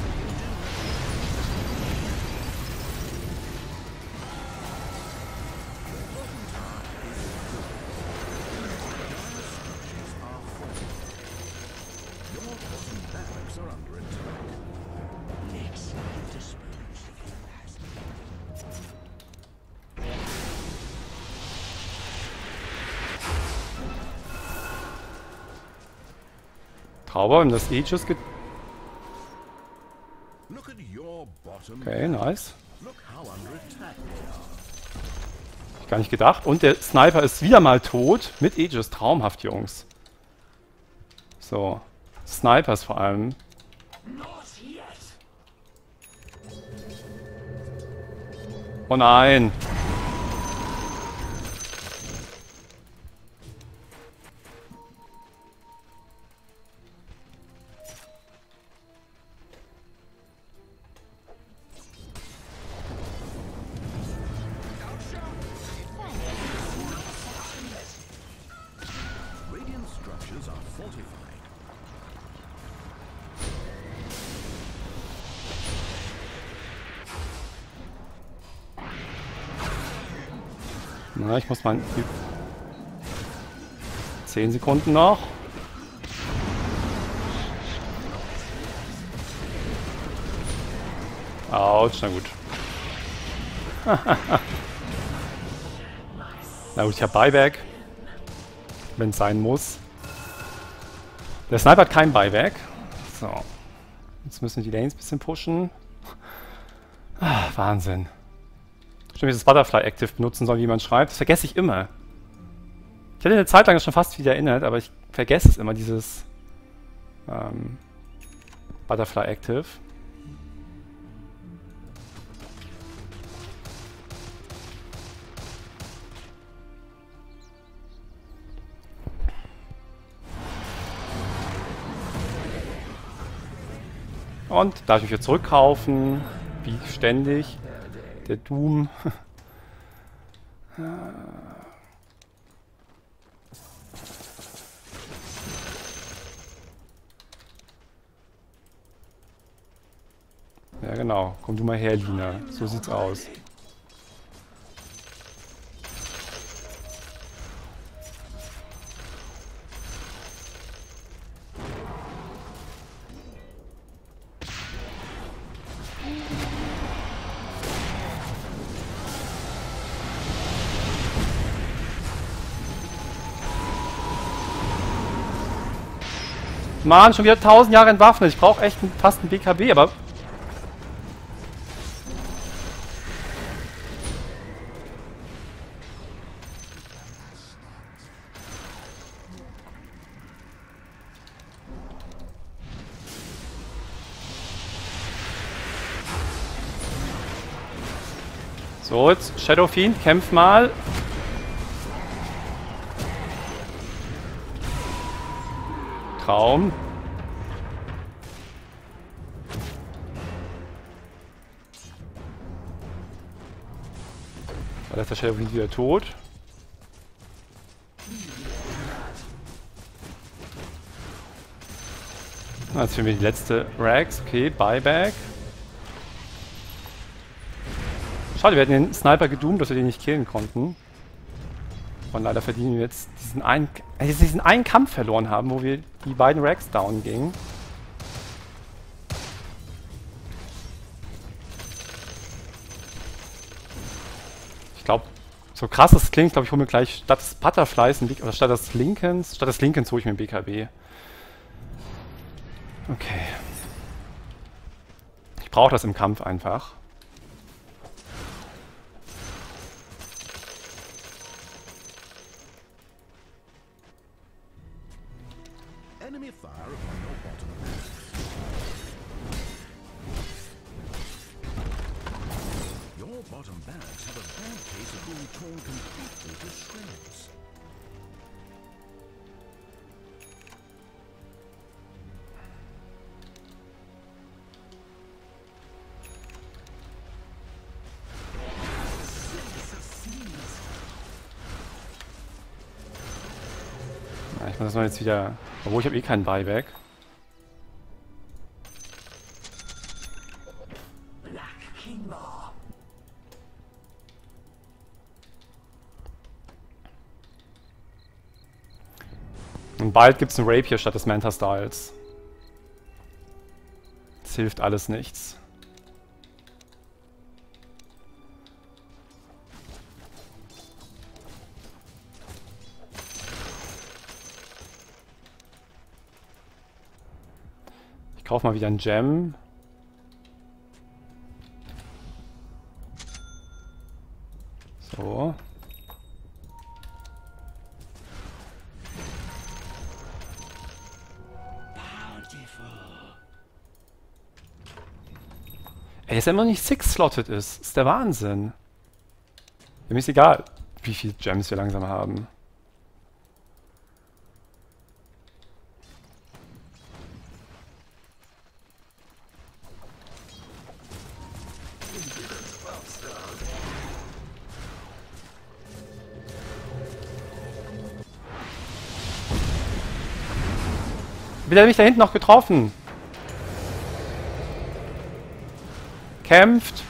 Trauber, wenn das Aegis get... Okay, nice. Hab ich gar nicht gedacht. Und der Sniper ist wieder mal tot. Mit Aegis. Traumhaft, Jungs. So. Snipers vor allem. Oh nein. Na, ich muss mal... zehn Sekunden noch. Autsch, na gut. Na gut, ich habe Buyback. Wenn es sein muss. Der Sniper hat kein Buyback. So. Jetzt müssen wir die Lanes ein bisschen pushen. Ah, Wahnsinn. Stimmt, ich das Butterfly Active benutzen soll, wie man schreibt. Das vergesse ich immer. Ich hatte eine Zeit lang schon fast wieder erinnert, aber ich vergesse es immer, dieses ähm, Butterfly Active. Und darf ich mich wieder zurückkaufen. Wie ständig. Der Doom. Ja genau, komm du mal her, Lina. So sieht's aus. Mann, schon wieder tausend Jahre entwaffnet. Ich brauche echt fast ein B K B, aber... So, jetzt Shadow Fiend, kämpf mal. Traum. Da ist der Shadow Fiend wieder tot. Jetzt finden wir die letzte Rags. Okay, Buyback. Schade, wir hätten den Sniper gedoomt, dass wir den nicht killen konnten. Und leider verdienen wir jetzt diesen einen, äh, diesen einen Kampf verloren haben, wo wir die beiden Rags down gingen. Ich glaube, so krass es klingt, glaube ich, hole mir gleich statt des Butterflies ein B K B, oder statt des Lincolns, statt des Lincolns hole ich mir ein B K B. Okay. Ich brauche das im Kampf einfach. Enemy fire upon your bottom. Your bottom barracks have a bad case of being torn completely to shreds. Ja, ich muss das mal jetzt wieder... Obwohl, ich habe eh keinen Buyback. Black Kimber. Und bald gibt es einen Rapier statt des Manta Styles. Das hilft alles nichts. Ich kaufe mal wieder einen Gem. So. Ey, dass er immer nicht six-slotted ist. Ist der Wahnsinn. Mir ist egal, wie viele Gems wir langsam haben. Wie hat er mich da hinten noch getroffen? Kämpft.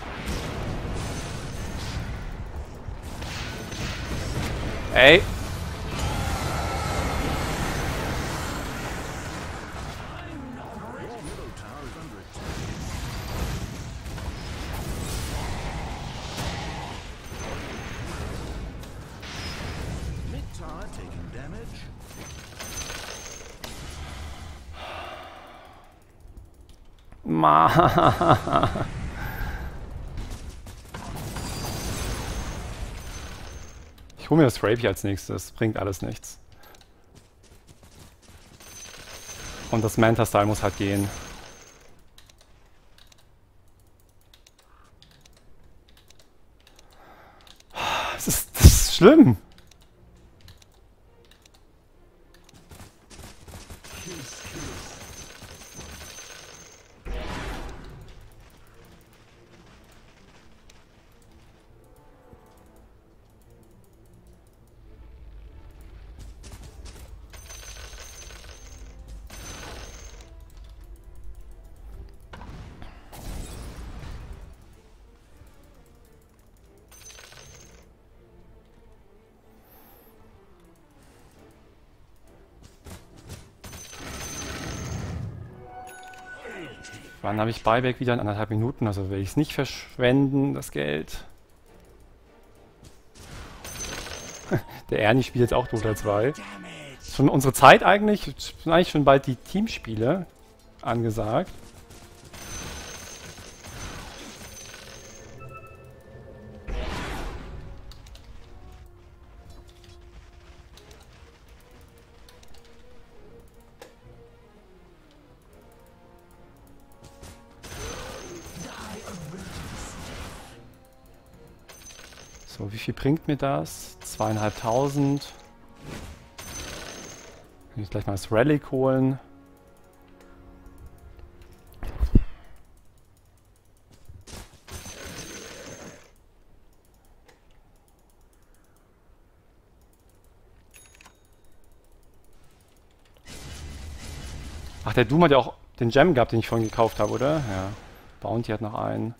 Ey. Mid-tower taking damage. Ma. Ich hole mir das Rapier als nächstes. Bringt alles nichts. Und das Manta-Style muss halt gehen. Das ist, das ist schlimm. Wann habe ich Buyback wieder? In anderthalb Minuten, also will ich es nicht verschwenden, das Geld. Der Ernie spielt jetzt auch Dota zwei. Ist schon unsere Zeit eigentlich. Sind eigentlich schon bald die Teamspiele angesagt. So, wie viel bringt mir das? Zweieinhalbtausend. Kann ich gleich mal das Relic holen. Ach, der Doom hat ja auch den Gem gehabt, den ich vorhin gekauft habe, oder? Ja. Bounty hat noch einen.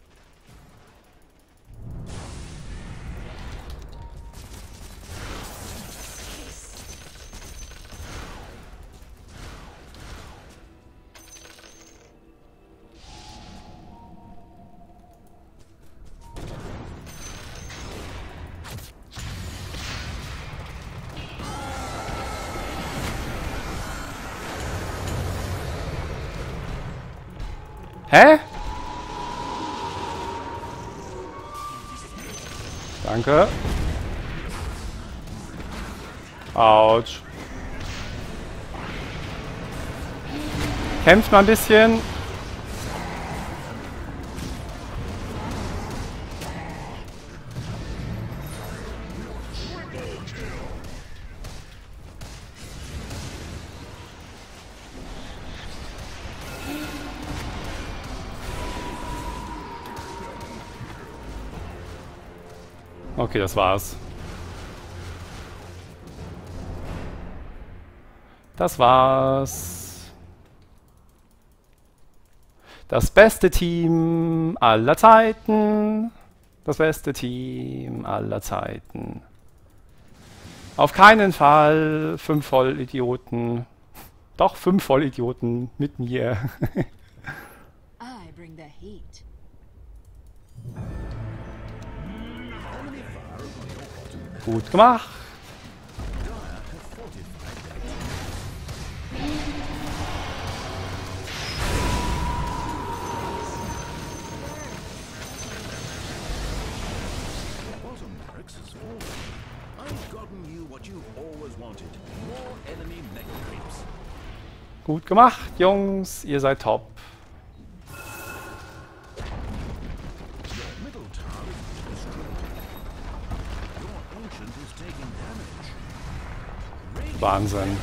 Hä? Danke. Autsch. Kämpft mal ein bisschen. Okay, das war's. Das war's. Das beste Team aller Zeiten. Das beste Team aller Zeiten. Auf keinen Fall fünf Vollidioten. Doch, fünf Vollidioten mit mir. I bring the heat. Gut gemacht. Gut gemacht, Jungs. Ihr seid top. Wahnsinn.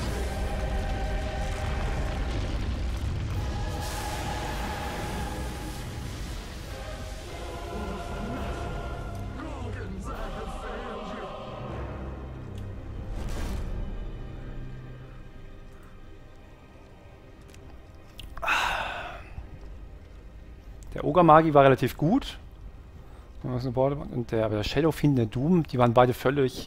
Der Ogre-Magi war relativ gut. Und der, aber der Shadowfiend, der Doom, die waren beide völlig...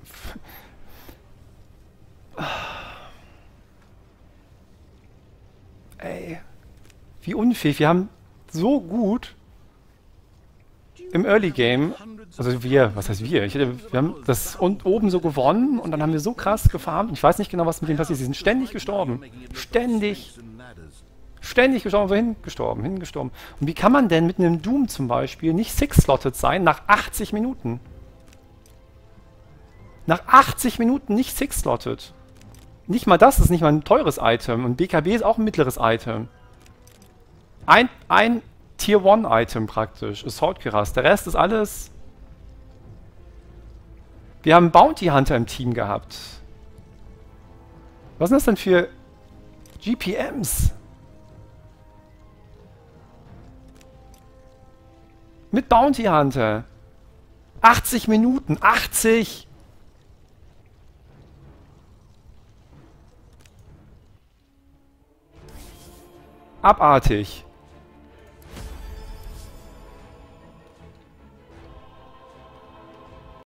Ey, wie unfähig. Wir haben so gut im Early Game, also wir, was heißt wir? Ich hätte, wir haben das und oben so gewonnen und dann haben wir so krass gefarmt. Ich weiß nicht genau, was mit denen passiert. Sie sind ständig gestorben. Ständig. Ständig gestorben, wohin gestorben, hingestorben. Und wie kann man denn mit einem Doom zum Beispiel nicht six-slotted sein nach achtzig Minuten? Nach achtzig Minuten nicht six-slotted. Nicht mal das ist nicht mal ein teures Item. Und B K B ist auch ein mittleres Item. Ein, ein Tier eins Item praktisch. Assault Cuirass. Der Rest ist alles... Wir haben Bounty Hunter im Team gehabt. Was sind das denn für G P Ms? Mit Bounty Hunter. achtzig Minuten. achtzig! Abartig.